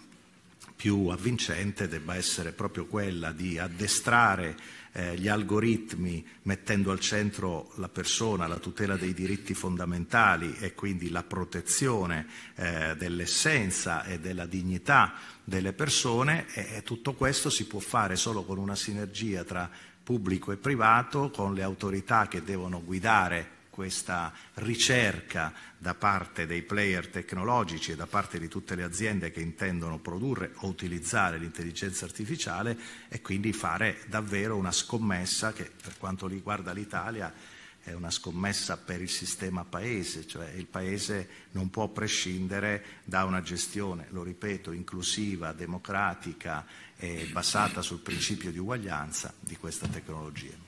più avvincente debba essere proprio quella di addestrare eh, gli algoritmi mettendo al centro la persona, la tutela dei diritti fondamentali e quindi la protezione eh, dell'essenza e della dignità delle persone, e, e tutto questo si può fare solo con una sinergia tra pubblico e privato, con le autorità che devono guidare questa ricerca da parte dei player tecnologici e da parte di tutte le aziende che intendono produrre o utilizzare l'intelligenza artificiale, e quindi fare davvero una scommessa che per quanto riguarda l'Italia è una scommessa per il sistema paese, cioè il paese non può prescindere da una gestione, lo ripeto, inclusiva, democratica e basata sul principio di uguaglianza di questa tecnologia.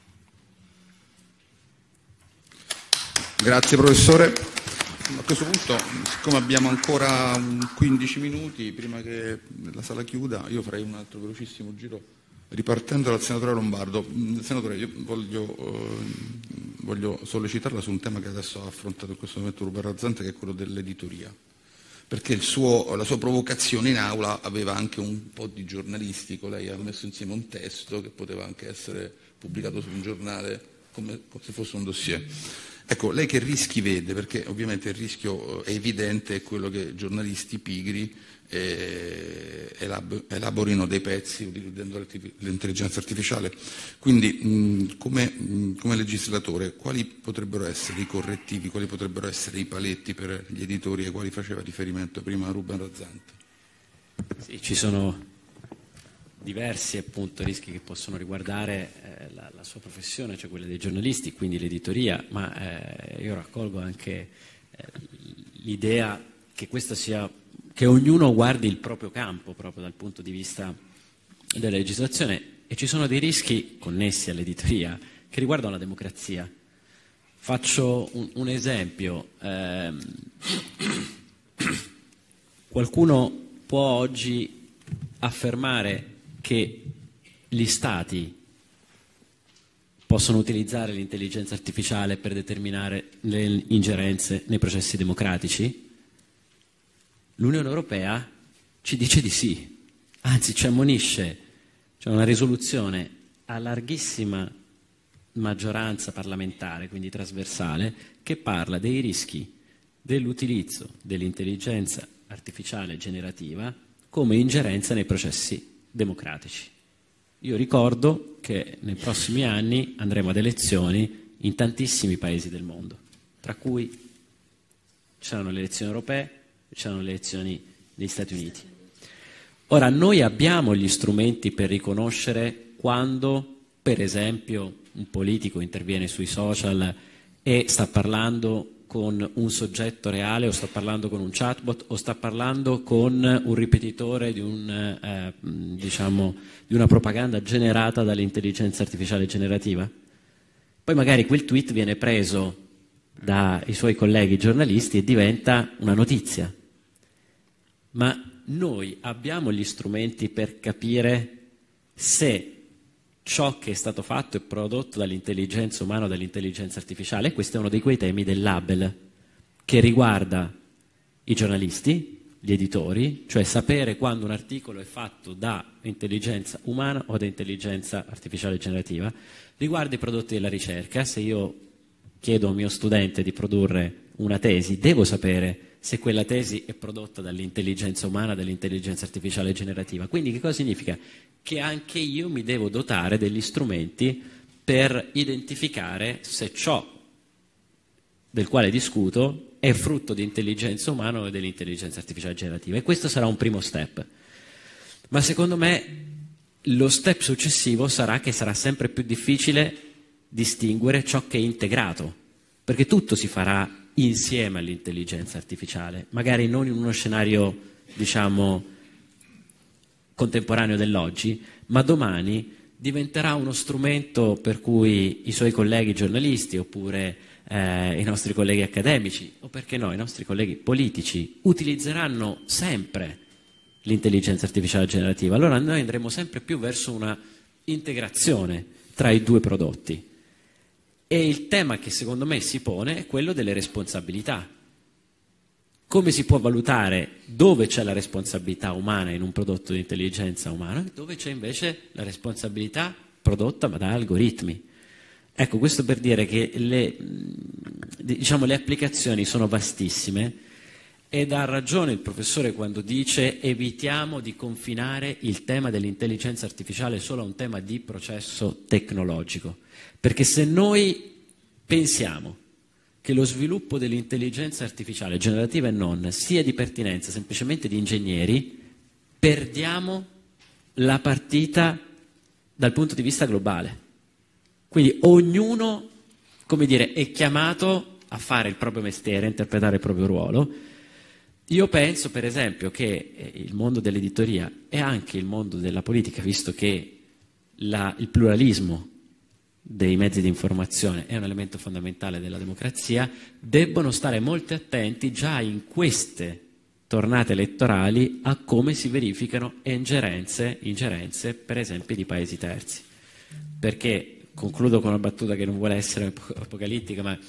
Grazie professore. A questo punto, siccome abbiamo ancora quindici minuti prima che la sala chiuda, io farei un altro velocissimo giro ripartendo dal senatore Lombardo. Senatore, io voglio, eh, voglio sollecitarla su un tema che adesso ha affrontato in questo momento Ruben Razzante, che è quello dell'editoria, perché il suo, la sua provocazione in aula aveva anche un po' di giornalistico. Lei ha messo insieme un testo che poteva anche essere pubblicato su un giornale come se fosse un dossier. Ecco, lei che rischi vede? Perché ovviamente il rischio è evidente, è quello che giornalisti pigri eh, elab- elaborino dei pezzi utilizzando l'intelligenza artificiale. Quindi mh, come, mh, come legislatore quali potrebbero essere i correttivi, quali potrebbero essere i paletti per gli editori ai quali faceva riferimento prima Ruben Razzante? Sì, ci sono diversi appunto rischi che possono riguardare eh, la, la sua professione, cioè quella dei giornalisti, quindi l'editoria, ma eh, io raccolgo anche eh, l'idea che questa sia, che ognuno guardi il proprio campo proprio dal punto di vista della legislazione, e ci sono dei rischi connessi all'editoria che riguardano la democrazia, Faccio un, un esempio. Eh, qualcuno può oggi affermare che gli Stati possono utilizzare l'intelligenza artificiale per determinare le ingerenze nei processi democratici? L'Unione Europea ci dice di sì, anzi ci ammonisce, c'è una risoluzione a larghissima maggioranza parlamentare, quindi trasversale, che parla dei rischi dell'utilizzo dell'intelligenza artificiale generativa come ingerenza nei processi democratici. Io ricordo che nei prossimi anni andremo ad elezioni in tantissimi paesi del mondo, tra cui ci saranno le elezioni europee, ci saranno le elezioni negli Stati Uniti. Ora, noi abbiamo gli strumenti per riconoscere quando, per esempio, un politico interviene sui social e sta parlando con un soggetto reale, o sta parlando con un chatbot, o sta parlando con un ripetitore di, un, eh, diciamo, di una propaganda generata dall'intelligenza artificiale generativa? Poi magari quel tweet viene preso dai suoi colleghi giornalisti e diventa una notizia. Ma noi abbiamo gli strumenti per capire se ciò che è stato fatto è prodotto dall'intelligenza umana o dall'intelligenza artificiale? E questo è uno di quei temi del label, che riguarda i giornalisti, gli editori, cioè sapere quando un articolo è fatto da intelligenza umana o da intelligenza artificiale generativa, riguarda i prodotti della ricerca. Se io chiedo a un mio studente di produrre una tesi, devo sapere se quella tesi è prodotta dall'intelligenza umana o dall'intelligenza artificiale generativa. Quindi che cosa significa? Che anche io mi devo dotare degli strumenti per identificare se ciò del quale discuto è frutto di intelligenza umana o dell'intelligenza artificiale generativa. E questo sarà un primo step. Ma secondo me lo step successivo sarà che sarà sempre più difficile distinguere ciò che è integrato, perché tutto si farà insieme all'intelligenza artificiale, magari non in uno scenario, diciamo, contemporaneo dell'oggi, ma domani diventerà uno strumento per cui i suoi colleghi giornalisti, oppure eh, i nostri colleghi accademici, o perché no, i nostri colleghi politici, utilizzeranno sempre l'intelligenza artificiale generativa. Allora noi andremo sempre più verso una integrazione tra i due prodotti. E il tema che secondo me si pone è quello delle responsabilità. Come si può valutare dove c'è la responsabilità umana in un prodotto di intelligenza umana e dove c'è invece la responsabilità prodotta ma da algoritmi? Ecco, questo per dire che le, diciamo, le applicazioni sono vastissime, ed ha ragione il professore quando dice evitiamo di confinare il tema dell'intelligenza artificiale solo a un tema di processo tecnologico. Perché se noi pensiamo che lo sviluppo dell'intelligenza artificiale, generativa e non, sia di pertinenza semplicemente di ingegneri, perdiamo la partita dal punto di vista globale. Quindi ognuno, come dire, è chiamato a fare il proprio mestiere, a interpretare il proprio ruolo. Io penso, per esempio, che il mondo dell'editoria e anche il mondo della politica, visto che la, il pluralismo dei mezzi di informazione è un elemento fondamentale della democrazia, debbono stare molto attenti già in queste tornate elettorali a come si verificano ingerenze, ingerenze per esempio di paesi terzi. Perché, concludo con una battuta che non vuole essere apocalittica, ma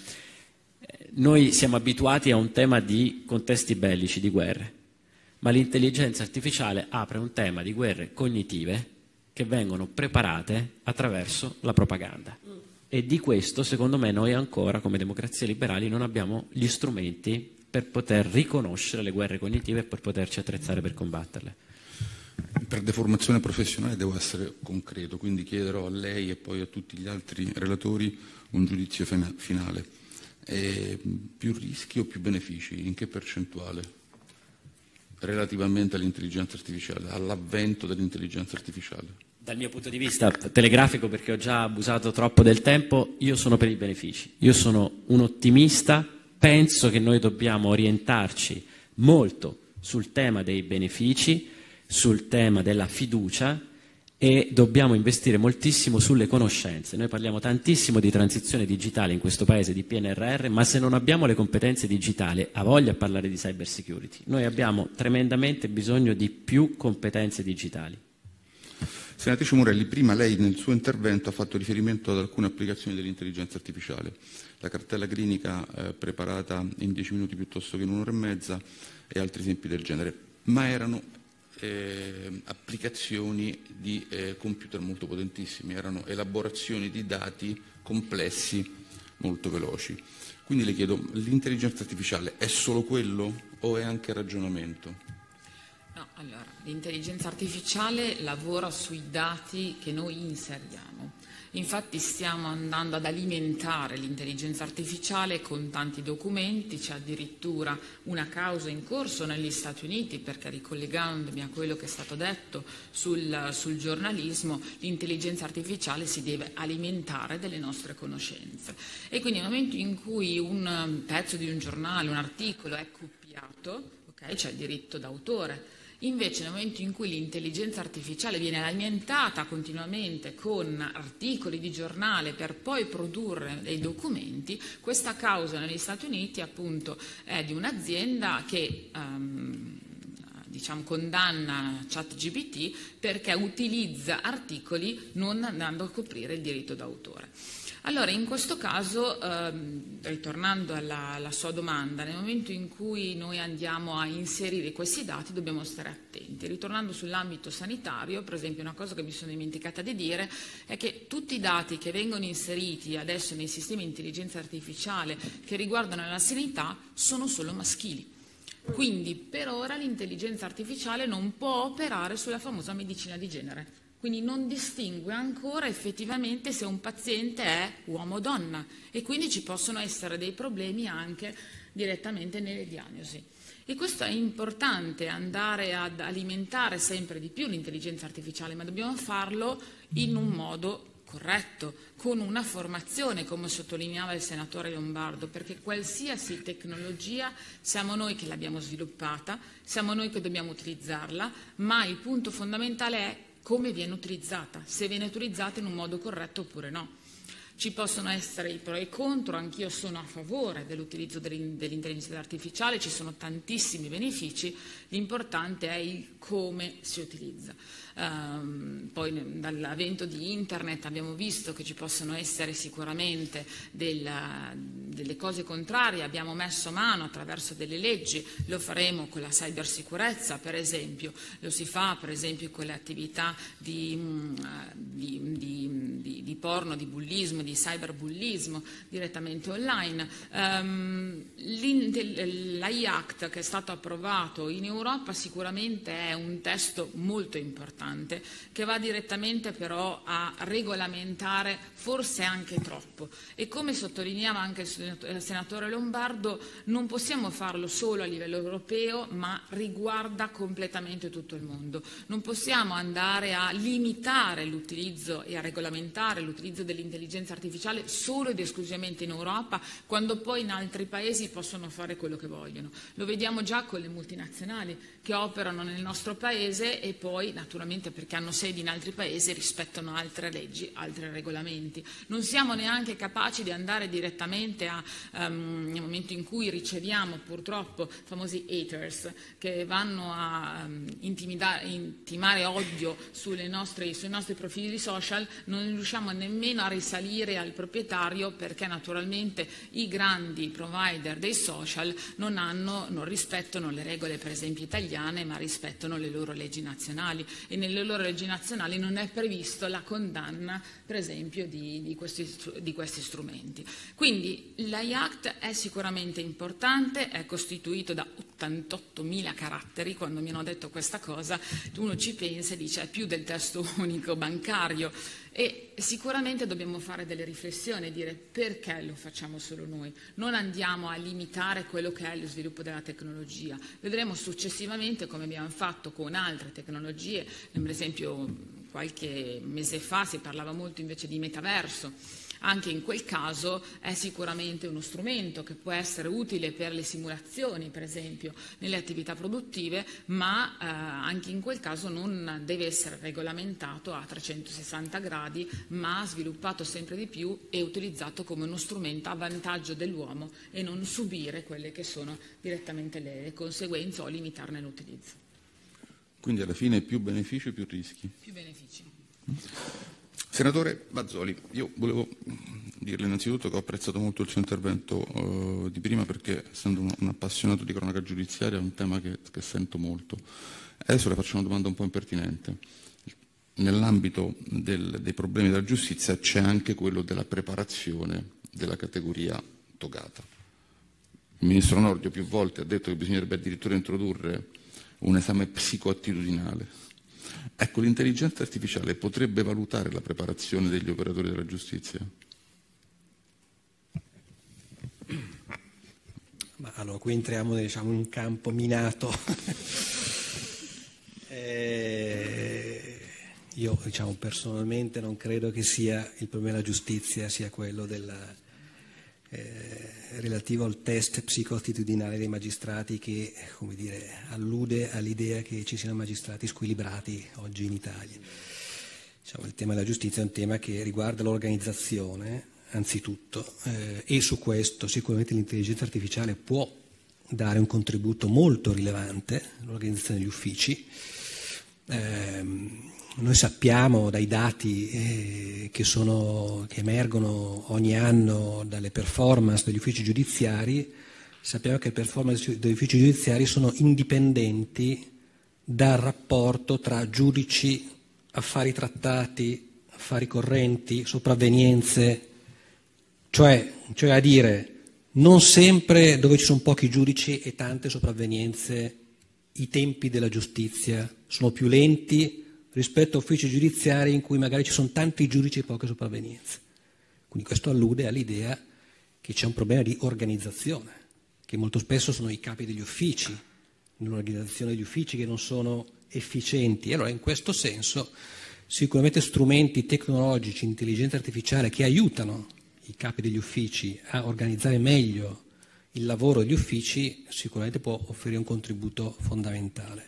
noi siamo abituati a un tema di contesti bellici, di guerre, ma l'intelligenza artificiale apre un tema di guerre cognitive che vengono preparate attraverso la propaganda. E di questo, secondo me, noi ancora, come democrazie liberali, non abbiamo gli strumenti per poter riconoscere le guerre cognitive e per poterci attrezzare per combatterle. Per deformazione professionale devo essere concreto, quindi chiederò a lei e poi a tutti gli altri relatori un giudizio finale. E più rischi o più benefici? In che percentuale? Relativamente all'intelligenza artificiale, all'avvento dell'intelligenza artificiale? Dal mio punto di vista telegrafico, perché ho già abusato troppo del tempo, io sono per i benefici. Io sono un ottimista, penso che noi dobbiamo orientarci molto sul tema dei benefici, sul tema della fiducia, e dobbiamo investire moltissimo sulle conoscenze. Noi parliamo tantissimo di transizione digitale in questo paese, di P N R R, ma se non abbiamo le competenze digitali, ha voglia a parlare di cyber security. Noi abbiamo tremendamente bisogno di più competenze digitali. Senatrice Murelli, prima lei nel suo intervento ha fatto riferimento ad alcune applicazioni dell'intelligenza artificiale, la cartella clinica eh, preparata in dieci minuti piuttosto che in un'ora e mezza e altri esempi del genere, ma erano eh, applicazioni di eh, computer molto potentissimi, erano elaborazioni di dati complessi molto veloci. Quindi le chiedo, l'intelligenza artificiale è solo quello o è anche ragionamento? No, allora, l'intelligenza artificiale lavora sui dati che noi inseriamo. Infatti stiamo andando ad alimentare l'intelligenza artificiale con tanti documenti, c'è addirittura una causa in corso negli Stati Uniti, perché ricollegandomi a quello che è stato detto sul, sul giornalismo, l'intelligenza artificiale si deve alimentare delle nostre conoscenze. E quindi nel momento in cui un pezzo di un giornale, un articolo è copiato, okay, c'è il diritto d'autore. Invece nel momento in cui l'intelligenza artificiale viene alimentata continuamente con articoli di giornale per poi produrre dei documenti, questa causa negli Stati Uniti appunto è di un'azienda che um, diciamo, condanna ChatGPT perché utilizza articoli non andando a coprire il diritto d'autore. Allora, in questo caso, ehm, ritornando alla, alla sua domanda, nel momento in cui noi andiamo a inserire questi dati dobbiamo stare attenti. Ritornando sull'ambito sanitario, per esempio, una cosa che mi sono dimenticata di dire è che tutti i dati che vengono inseriti adesso nei sistemi di intelligenza artificiale che riguardano la sanità sono solo maschili. Quindi per ora l'intelligenza artificiale non può operare sulla famosa medicina di genere. Quindi non distingue ancora effettivamente se un paziente è uomo o donna e quindi ci possono essere dei problemi anche direttamente nelle diagnosi. E questo è importante, andare ad alimentare sempre di più l'intelligenza artificiale, ma dobbiamo farlo in un modo corretto, con una formazione, come sottolineava il senatore Lombardo, perché qualsiasi tecnologia siamo noi che l'abbiamo sviluppata, siamo noi che dobbiamo utilizzarla, ma il punto fondamentale è come viene utilizzata, se viene utilizzata in un modo corretto oppure no. Ci possono essere i pro e i contro, anch'io sono a favore dell'utilizzo dell'intelligenza artificiale, ci sono tantissimi benefici, l'importante è il come si utilizza. Um, poi dall'avvento di internet abbiamo visto che ci possono essere sicuramente della, delle cose contrarie, abbiamo messo mano attraverso delle leggi, lo faremo con la cybersicurezza per esempio, lo si fa per esempio con le attività di, di, di, di, di porno, di bullismo, di cyberbullismo direttamente online. Um, l'A I Act che è stato approvato in Europa sicuramente è un testo molto importante che va direttamente però a regolamentare forse anche troppo e come sottolineava anche il senatore Lombardo non possiamo farlo solo a livello europeo ma riguarda completamente tutto il mondo. Non possiamo andare a limitare l'utilizzo e a regolamentare l'utilizzo dell'intelligenza artificiale solo ed esclusivamente in Europa quando poi in altri paesi possono fare quello che vogliono. Lo vediamo già con le multinazionali che operano nel nostro paese e poi naturalmente perché hanno sedi in altri paesi rispettano altre leggi, altri regolamenti. Non siamo neanche capaci di andare direttamente a, um, nel momento in cui riceviamo purtroppo famosi haters che vanno a um, intimare odio sulle nostre, sui nostri profili social, non riusciamo nemmeno a risalire al proprietario perché naturalmente i grandi provider dei social non, hanno, non rispettano le regole per esempio italiane ma rispettano le loro leggi nazionali e nelle loro leggi nazionali non è previsto la condanna per esempio di, di, questi, di questi strumenti. Quindi l'A I Act è sicuramente importante, è costituito da ottantottomila caratteri, quando mi hanno detto questa cosa uno ci pensa e dice è più del testo unico bancario e sicuramente dobbiamo fare delle riflessioni e dire perché lo facciamo solo noi, non andiamo a limitare quello che è lo sviluppo della tecnologia, vedremo successivamente come abbiamo fatto con altre tecnologie, per esempio qualche mese fa si parlava molto invece di metaverso. Anche in quel caso è sicuramente uno strumento che può essere utile per le simulazioni, per esempio, nelle attività produttive, ma eh, anche in quel caso non deve essere regolamentato a trecentosessanta gradi, ma sviluppato sempre di più e utilizzato come uno strumento a vantaggio dell'uomo e non subire quelle che sono direttamente le, le conseguenze o limitarne l'utilizzo. Quindi alla fine più benefici o più rischi? Più benefici. Senatore Bazoli, io volevo dirle innanzitutto che ho apprezzato molto il suo intervento eh, di prima, perché essendo un, un appassionato di cronaca giudiziaria è un tema che, che sento molto. Adesso le faccio una domanda un po' impertinente. Nell'ambito del, dei problemi della giustizia c'è anche quello della preparazione della categoria togata. Il Ministro Nordio più volte ha detto che bisognerebbe addirittura introdurre un esame psicoattitudinale. Ecco, l'intelligenza artificiale potrebbe valutare la preparazione degli operatori della giustizia? Ma allora, qui entriamo, diciamo, in un campo minato. eh, io, diciamo, personalmente non credo che sia il problema della giustizia sia quello della, eh, relativo al test psicoattitudinale dei magistrati, che, come dire, allude all'idea che ci siano magistrati squilibrati oggi in Italia. Diciamo, il tema della giustizia è un tema che riguarda l'organizzazione, anzitutto, eh, e su questo sicuramente l'intelligenza artificiale può dare un contributo molto rilevante all'organizzazione degli uffici. Eh, noi sappiamo dai dati eh, che, sono, che emergono ogni anno dalle performance degli uffici giudiziari, sappiamo che le performance degli uffici giudiziari sono indipendenti dal rapporto tra giudici, affari trattati, affari correnti, sopravvenienze, cioè, cioè a dire, non sempre dove ci sono pochi giudici e tante sopravvenienze i tempi della giustizia sono più lenti rispetto a uffici giudiziari in cui magari ci sono tanti giudici e poche sopravvenienze. Quindi questo allude all'idea che c'è un problema di organizzazione, che molto spesso sono i capi degli uffici, nell'organizzazione degli uffici, che non sono efficienti. E allora in questo senso sicuramente strumenti tecnologici, intelligenza artificiale che aiutano i capi degli uffici a organizzare meglio il lavoro degli uffici sicuramente può offrire un contributo fondamentale.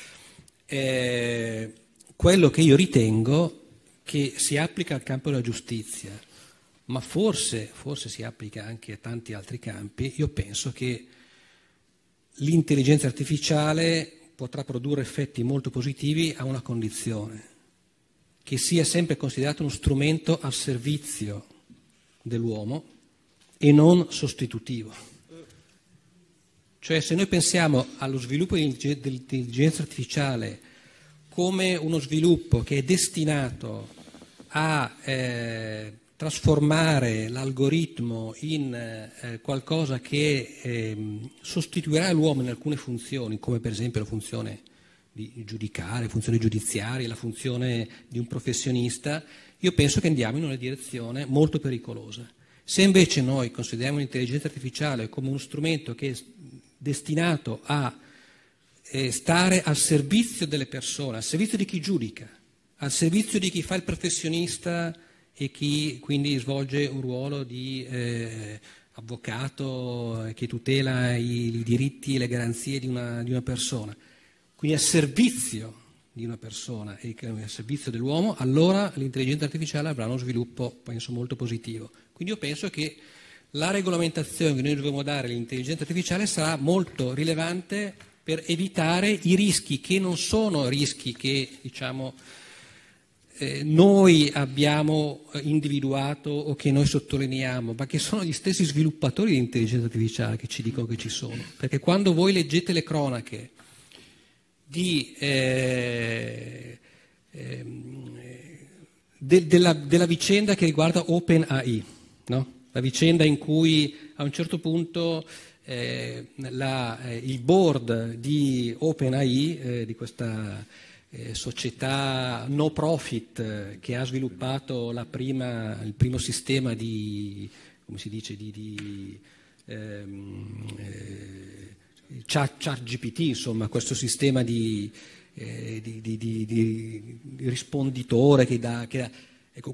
Eh, quello che io ritengo che si applica al campo della giustizia, ma forse, forse si applica anche a tanti altri campi, io penso che l'intelligenza artificiale potrà produrre effetti molto positivi a una condizione: che sia sempre considerato uno strumento al servizio dell'uomo e non sostitutivo. Cioè, se noi pensiamo allo sviluppo dell'intelligenza artificiale come uno sviluppo che è destinato a eh, trasformare l'algoritmo in eh, qualcosa che eh, sostituirà l'uomo in alcune funzioni, come per esempio la funzione di giudicare, la funzione giudiziaria, la funzione di un professionista, io penso che andiamo in una direzione molto pericolosa. Se invece noi consideriamo l'intelligenza artificiale come uno strumento che è destinato a eh, stare al servizio delle persone, al servizio di chi giudica, al servizio di chi fa il professionista e chi quindi svolge un ruolo di eh, avvocato che tutela i, i diritti e le garanzie di una, di una persona, quindi al servizio di una persona e al servizio dell'uomo, allora l'intelligenza artificiale avrà uno sviluppo, penso, molto positivo. Quindi io penso che la regolamentazione che noi dobbiamo dare all'intelligenza artificiale sarà molto rilevante per evitare i rischi che non sono rischi che, diciamo, eh, noi abbiamo individuato o che noi sottolineiamo, ma che sono gli stessi sviluppatori di intelligenza artificiale che ci dicono che ci sono. Perché quando voi leggete le cronache di, eh, eh, de, della, della vicenda che riguarda OpenAI, no? La vicenda in cui a un certo punto eh, la, eh, il board di OpenAI, eh, di questa eh, società no profit eh, che ha sviluppato la prima, il primo sistema di, come si dice, di, di ehm, eh, ChatGPT, insomma, questo sistema di, eh, di, di, di, di risponditore che dà, che dà ecco,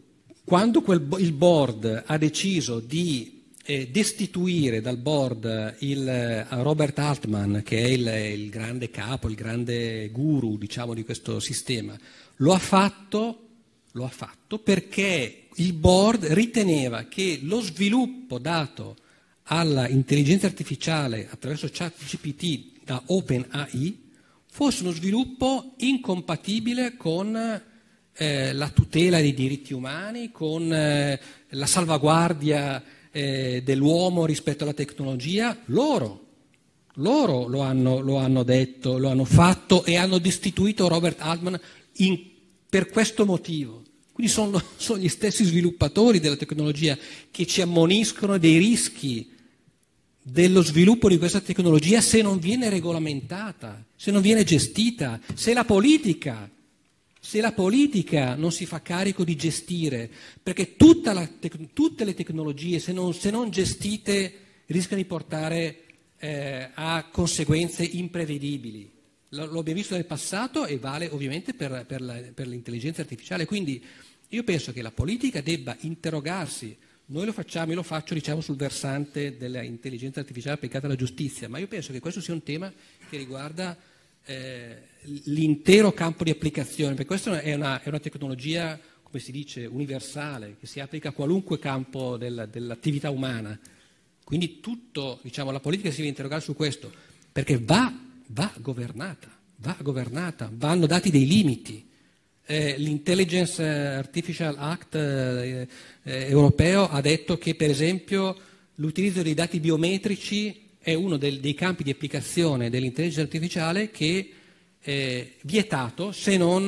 quando quel, il board ha deciso di eh, destituire dal board il, eh, Robert Altman, che è il, il grande capo, il grande guru, diciamo, di questo sistema, lo ha fatto, lo ha fatto perché il board riteneva che lo sviluppo dato alla intelligenza artificiale attraverso ChatGPT da OpenAI fosse uno sviluppo incompatibile con eh, la tutela dei diritti umani, con eh, la salvaguardia eh, dell'uomo rispetto alla tecnologia. Loro, loro lo hanno, lo hanno detto, lo hanno fatto e hanno destituito Robert Altman in, per questo motivo. Quindi sono, sono gli stessi sviluppatori della tecnologia che ci ammoniscono dei rischi dello sviluppo di questa tecnologia se non viene regolamentata, se non viene gestita, se la politica, se la politica non si fa carico di gestire, perché tutta la tec- tutte le tecnologie, se non, se non gestite, rischiano di portare eh, a conseguenze imprevedibili. Lo, lo abbiamo visto nel passato e vale ovviamente per, per, la, per l'intelligenza artificiale. Quindi io penso che la politica debba interrogarsi. Noi lo facciamo, io lo faccio diciamo sul versante dell'intelligenza artificiale applicata alla giustizia, ma io penso che questo sia un tema che riguarda eh, l'intero campo di applicazione, perché questa è una, è una tecnologia, come si dice, universale, che si applica a qualunque campo del, dell'attività umana. Quindi tutto, diciamo, la politica si deve interrogare su questo, perché va, va governata, va governata, vanno dati dei limiti. Eh, L'Intelligence Artificial Act eh, eh, europeo ha detto che, per esempio, l'utilizzo dei dati biometrici è uno del, dei campi di applicazione dell'intelligenza artificiale che è vietato se non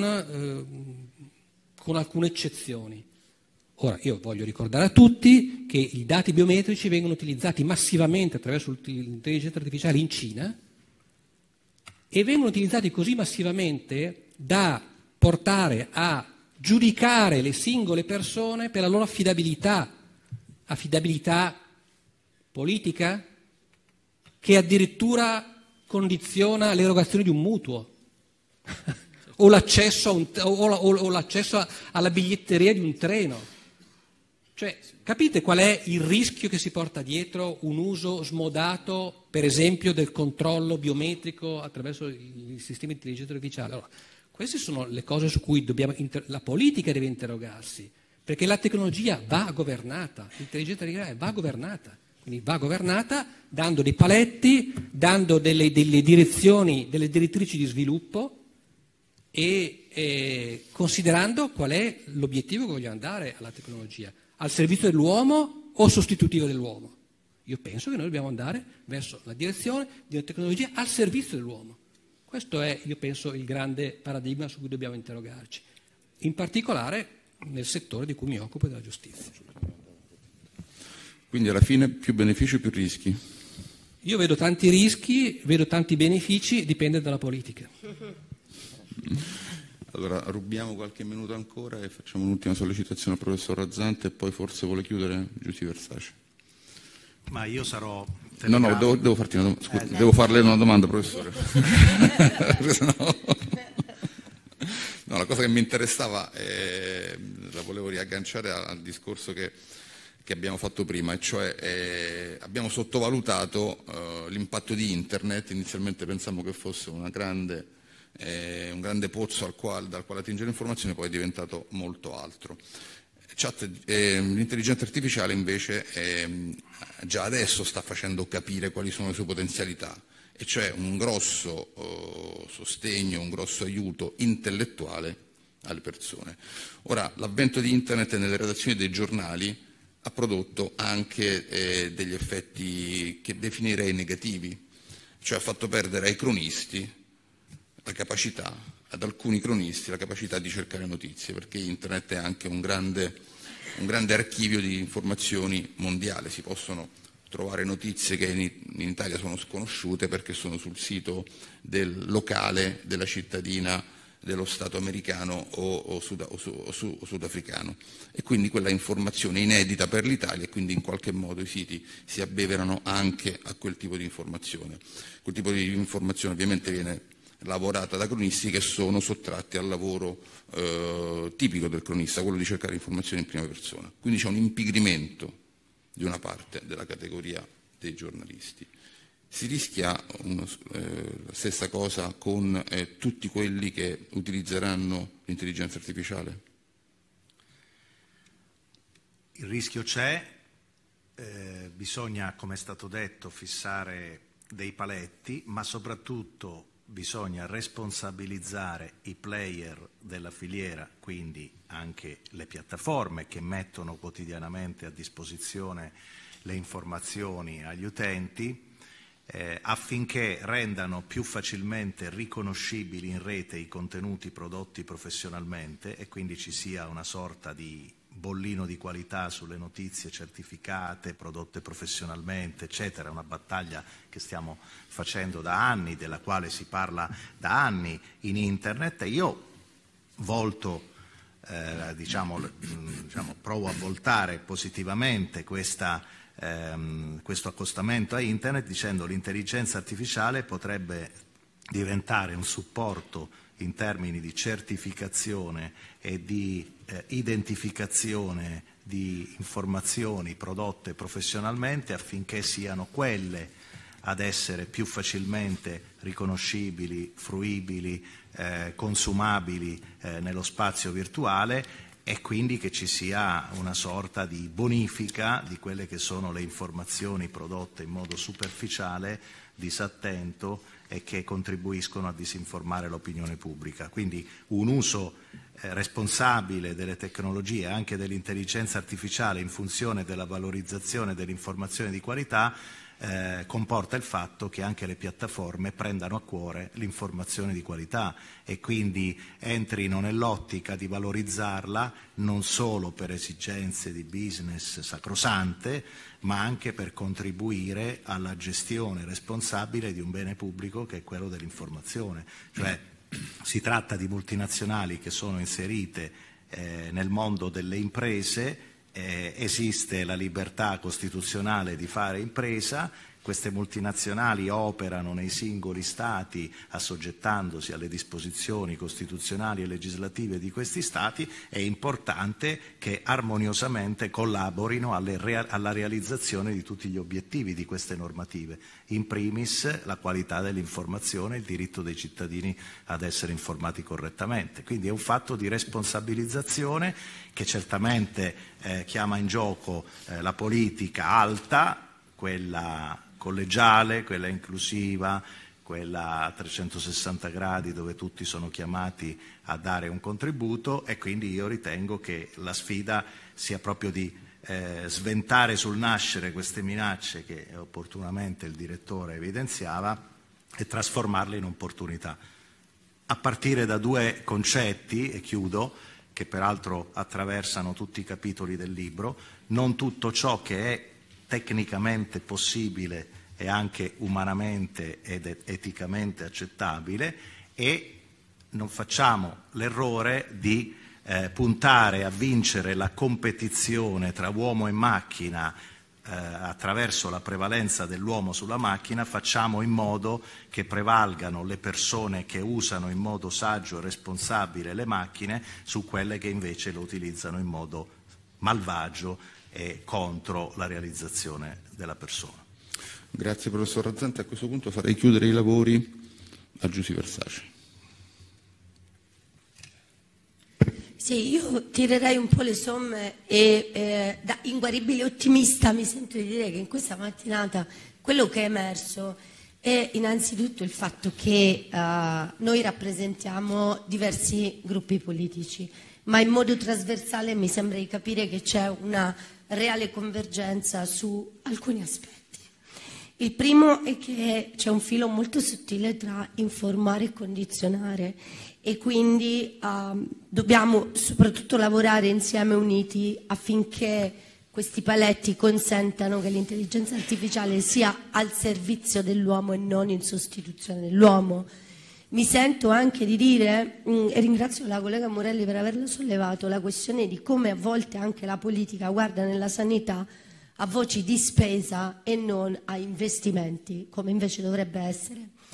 eh, con alcune eccezioni. Ora, io voglio ricordare a tutti che i dati biometrici vengono utilizzati massivamente attraverso l'intelligenza artificiale in Cina e vengono utilizzati così massivamente da portare a giudicare le singole persone per la loro affidabilità, affidabilità politica, che addirittura condiziona l'erogazione di un mutuo o l'accesso, a un, o, o, o l'accesso alla biglietteria di un treno. Cioè, capite qual è il rischio che si porta dietro un uso smodato, per esempio, del controllo biometrico attraverso il sistema di intelligenza artificiale? Allora, queste sono le cose su cui dobbiamo inter- la politica deve interrogarsi, perché la tecnologia va governata, l'intelligenza artificiale va governata, quindi va governata dando dei paletti, dando delle, delle direzioni, delle direttrici di sviluppo e, e considerando qual è l'obiettivo che vogliamo dare alla tecnologia, al servizio dell'uomo o sostitutivo dell'uomo. Io penso che noi dobbiamo andare verso la direzione di una tecnologia al servizio dell'uomo. Questo è, io penso, il grande paradigma su cui dobbiamo interrogarci, in particolare nel settore di cui mi occupo, della giustizia. Quindi alla fine più benefici o più rischi? Io vedo tanti rischi, vedo tanti benefici, dipende dalla politica. Allora rubiamo qualche minuto ancora e facciamo un'ultima sollecitazione al professor Razzante e poi forse vuole chiudere Giussi Versace. Ma io sarò... No, no, devo, devo, farti una, scusa, eh, devo farle una domanda, professore. no. no, la cosa che mi interessava, eh, la volevo riagganciare al discorso che, che abbiamo fatto prima, e cioè eh, abbiamo sottovalutato eh, l'impatto di Internet. Inizialmente pensavamo che fosse una grande, eh, un grande pozzo al quale, dal quale attingere informazioni, poi è diventato molto altro. Chat, eh, l'intelligenza artificiale invece eh, già adesso sta facendo capire quali sono le sue potenzialità, e cioè un grosso eh, sostegno, un grosso aiuto intellettuale alle persone. Ora, l'avvento di Internet nelle redazioni dei giornali ha prodotto anche eh, degli effetti che definirei negativi, cioè ha fatto perdere ai cronisti la capacità, ad alcuni cronisti, la capacità di cercare notizie, perché Internet è anche un grande, un grande archivio di informazioni mondiale. Si possono trovare notizie che in, in Italia sono sconosciute perché sono sul sito del locale della cittadina dello Stato americano o, o, sud, o, su, o, su, o sudafricano, e quindi quella informazione inedita per l'Italia, e quindi in qualche modo i siti si abbeverano anche a quel tipo di informazione. Quel tipo di informazione ovviamente viene lavorata da cronisti che sono sottratti al lavoro eh, tipico del cronista, quello di cercare informazioni in prima persona. Quindi c'è un impigrimento di una parte della categoria dei giornalisti. Si rischia una, eh, la stessa cosa con eh, tutti quelli che utilizzeranno l'intelligenza artificiale? Il rischio c'è, eh, bisogna, come è stato detto, fissare dei paletti, ma soprattutto bisogna responsabilizzare i player della filiera, quindi anche le piattaforme che mettono quotidianamente a disposizione le informazioni agli utenti, eh, affinché rendano più facilmente riconoscibili in rete i contenuti prodotti professionalmente e quindi ci sia una sorta di bollino di qualità sulle notizie certificate, prodotte professionalmente, eccetera. Una battaglia che stiamo facendo da anni, della quale si parla da anni in Internet. E io volto, eh, diciamo, diciamo, provo a voltare positivamente questa, ehm, questo accostamento a Internet dicendo che l'intelligenza artificiale potrebbe diventare un supporto in termini di certificazione e di eh, identificazione di informazioni prodotte professionalmente affinché siano quelle ad essere più facilmente riconoscibili, fruibili, eh, consumabili eh, nello spazio virtuale e quindi che ci sia una sorta di bonifica di quelle che sono le informazioni prodotte in modo superficiale, disattento e che contribuiscono a disinformare l'opinione pubblica. Quindi un uso eh, responsabile delle tecnologie, anche dell'intelligenza artificiale in funzione della valorizzazione dell'informazione di qualità eh, comporta il fatto che anche le piattaforme prendano a cuore l'informazione di qualità e quindi entrino nell'ottica di valorizzarla non solo per esigenze di business sacrosante, ma anche per contribuire alla gestione responsabile di un bene pubblico che è quello dell'informazione. Cioè si tratta di multinazionali che sono inserite eh, nel mondo delle imprese, eh, esiste la libertà costituzionale di fare impresa, queste multinazionali operano nei singoli stati assoggettandosi alle disposizioni costituzionali e legislative di questi stati, è importante che armoniosamente collaborino alle rea- alla realizzazione di tutti gli obiettivi di queste normative, in primis la qualità dell'informazione, il diritto dei cittadini ad essere informati correttamente. Quindi è un fatto di responsabilizzazione che certamente eh, chiama in gioco eh, la politica alta, quella collegiale, quella inclusiva, quella a trecentosessanta gradi dove tutti sono chiamati a dare un contributo e quindi io ritengo che la sfida sia proprio di eh, sventare sul nascere queste minacce che opportunamente il direttore evidenziava e trasformarle in opportunità. A partire da due concetti, e chiudo, che peraltro attraversano tutti i capitoli del libro, non tutto ciò che è tecnicamente possibile e anche umanamente ed eticamente accettabile e non facciamo l'errore di eh, puntare a vincere la competizione tra uomo e macchina eh, attraverso la prevalenza dell'uomo sulla macchina, facciamo in modo che prevalgano le persone che usano in modo saggio e responsabile le macchine su quelle che invece lo utilizzano in modo malvagio e contro la realizzazione della persona. Grazie professor Razzante. A questo punto farei chiudere i lavori a Giusy Versace. Sì, io tirerei un po' le somme e eh, da inguaribile ottimista mi sento di dire che in questa mattinata quello che è emerso è innanzitutto il fatto che uh, noi rappresentiamo diversi gruppi politici, ma in modo trasversale mi sembra di capire che c'è una reale convergenza su alcuni aspetti. Il primo è che c'è un filo molto sottile tra informare e condizionare e quindi uh, dobbiamo soprattutto lavorare insieme uniti affinché questi paletti consentano che l'intelligenza artificiale sia al servizio dell'uomo e non in sostituzione dell'uomo. Mi sento anche di dire, mh, e ringrazio la collega Morelli per averlo sollevato, la questione di come a volte anche la politica guarda nella sanità a voci di spesa e non a investimenti, come invece dovrebbe essere.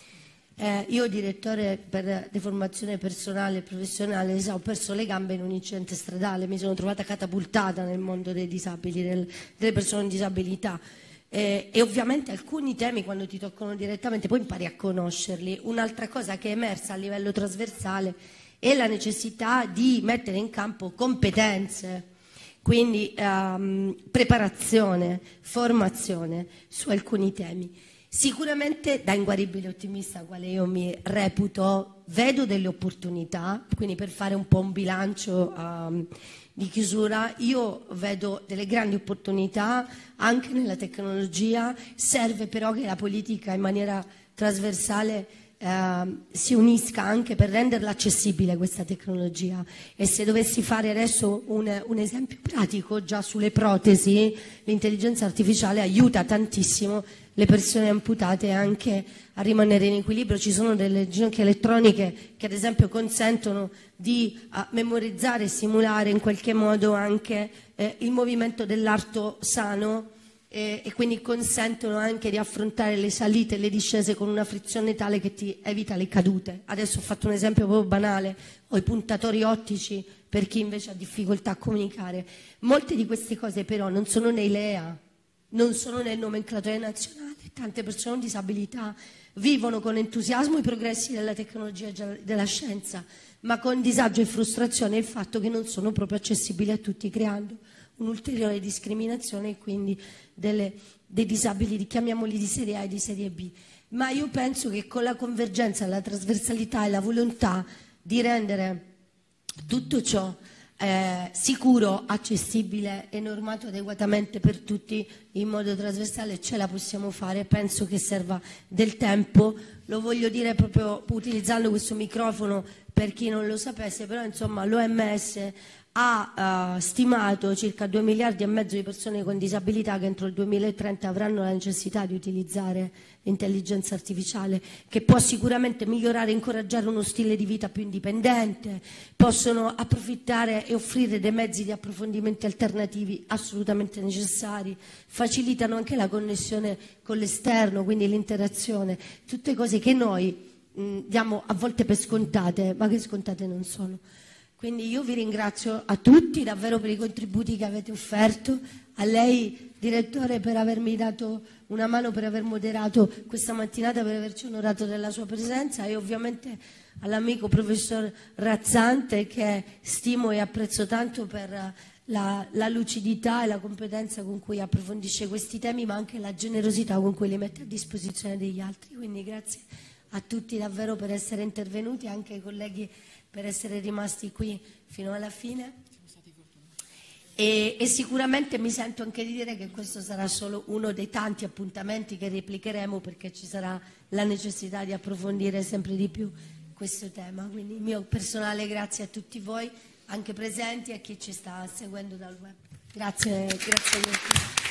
Eh, io, direttore per deformazione personale e professionale, ho perso le gambe in un incidente stradale, mi sono trovata catapultata nel mondo dei disabili, del, delle persone con disabilità. Eh, e ovviamente alcuni temi, quando ti toccano direttamente, poi impari a conoscerli. Un'altra cosa che è emersa a livello trasversale è la necessità di mettere in campo competenze, quindi ehm, preparazione, formazione su alcuni temi. Sicuramente, da inguaribile ottimista, quale io mi reputo, vedo delle opportunità, quindi per fare un po' un bilancio um, di chiusura, io vedo delle grandi opportunità anche nella tecnologia. Serve però che la politica in maniera trasversale eh, si unisca anche per renderla accessibile questa tecnologia. E se dovessi fare adesso un, un esempio pratico, già sulle protesi, l'intelligenza artificiale aiuta tantissimo le persone amputate anche a rimanere in equilibrio. Ci sono delle ginocchia elettroniche che ad esempio consentono di uh, memorizzare e simulare in qualche modo anche eh, il movimento dell'arto sano eh, e quindi consentono anche di affrontare le salite e le discese con una frizione tale che ti evita le cadute. Adesso ho fatto un esempio proprio banale, ho i puntatori ottici per chi invece ha difficoltà a comunicare. Molte di queste cose però non sono nei L E A, non sono nel nomenclatore nazionale. Tante persone con disabilità vivono con entusiasmo i progressi della tecnologia e della scienza, ma con disagio e frustrazione il fatto che non sono proprio accessibili a tutti, creando un'ulteriore discriminazione e quindi delle, dei disabili, chiamiamoli di serie A e di serie B. Ma io penso che con la convergenza, la trasversalità e la volontà di rendere tutto ciò Eh, sicuro, accessibile e normato adeguatamente per tutti in modo trasversale, ce la possiamo fare. Penso che serva del tempo, lo voglio dire proprio utilizzando questo microfono per chi non lo sapesse, però insomma l'O M S ha uh, stimato circa due miliardi e mezzo di persone con disabilità che entro il duemilatrenta avranno la necessità di utilizzare l'intelligenza artificiale, che può sicuramente migliorare e incoraggiare uno stile di vita più indipendente, possono approfittare e offrire dei mezzi di approfondimenti alternativi assolutamente necessari, facilitano anche la connessione con l'esterno, quindi l'interazione, tutte cose che noi mh, diamo a volte per scontate, ma che scontate non sono. Quindi io vi ringrazio a tutti davvero per i contributi che avete offerto, a lei direttore per avermi dato una mano, per aver moderato questa mattinata, per averci onorato della sua presenza, e ovviamente all'amico professor Razzante, che stimo e apprezzo tanto per la, la lucidità e la competenza con cui approfondisce questi temi, ma anche la generosità con cui li mette a disposizione degli altri. Quindi grazie a tutti davvero per essere intervenuti, anche ai colleghi per essere rimasti qui fino alla fine. E, e sicuramente mi sento anche di dire che questo sarà solo uno dei tanti appuntamenti che replicheremo, perché ci sarà la necessità di approfondire sempre di più questo tema. Quindi il mio personale grazie a tutti voi, anche presenti, e a chi ci sta seguendo dal web. Grazie, grazie a tutti.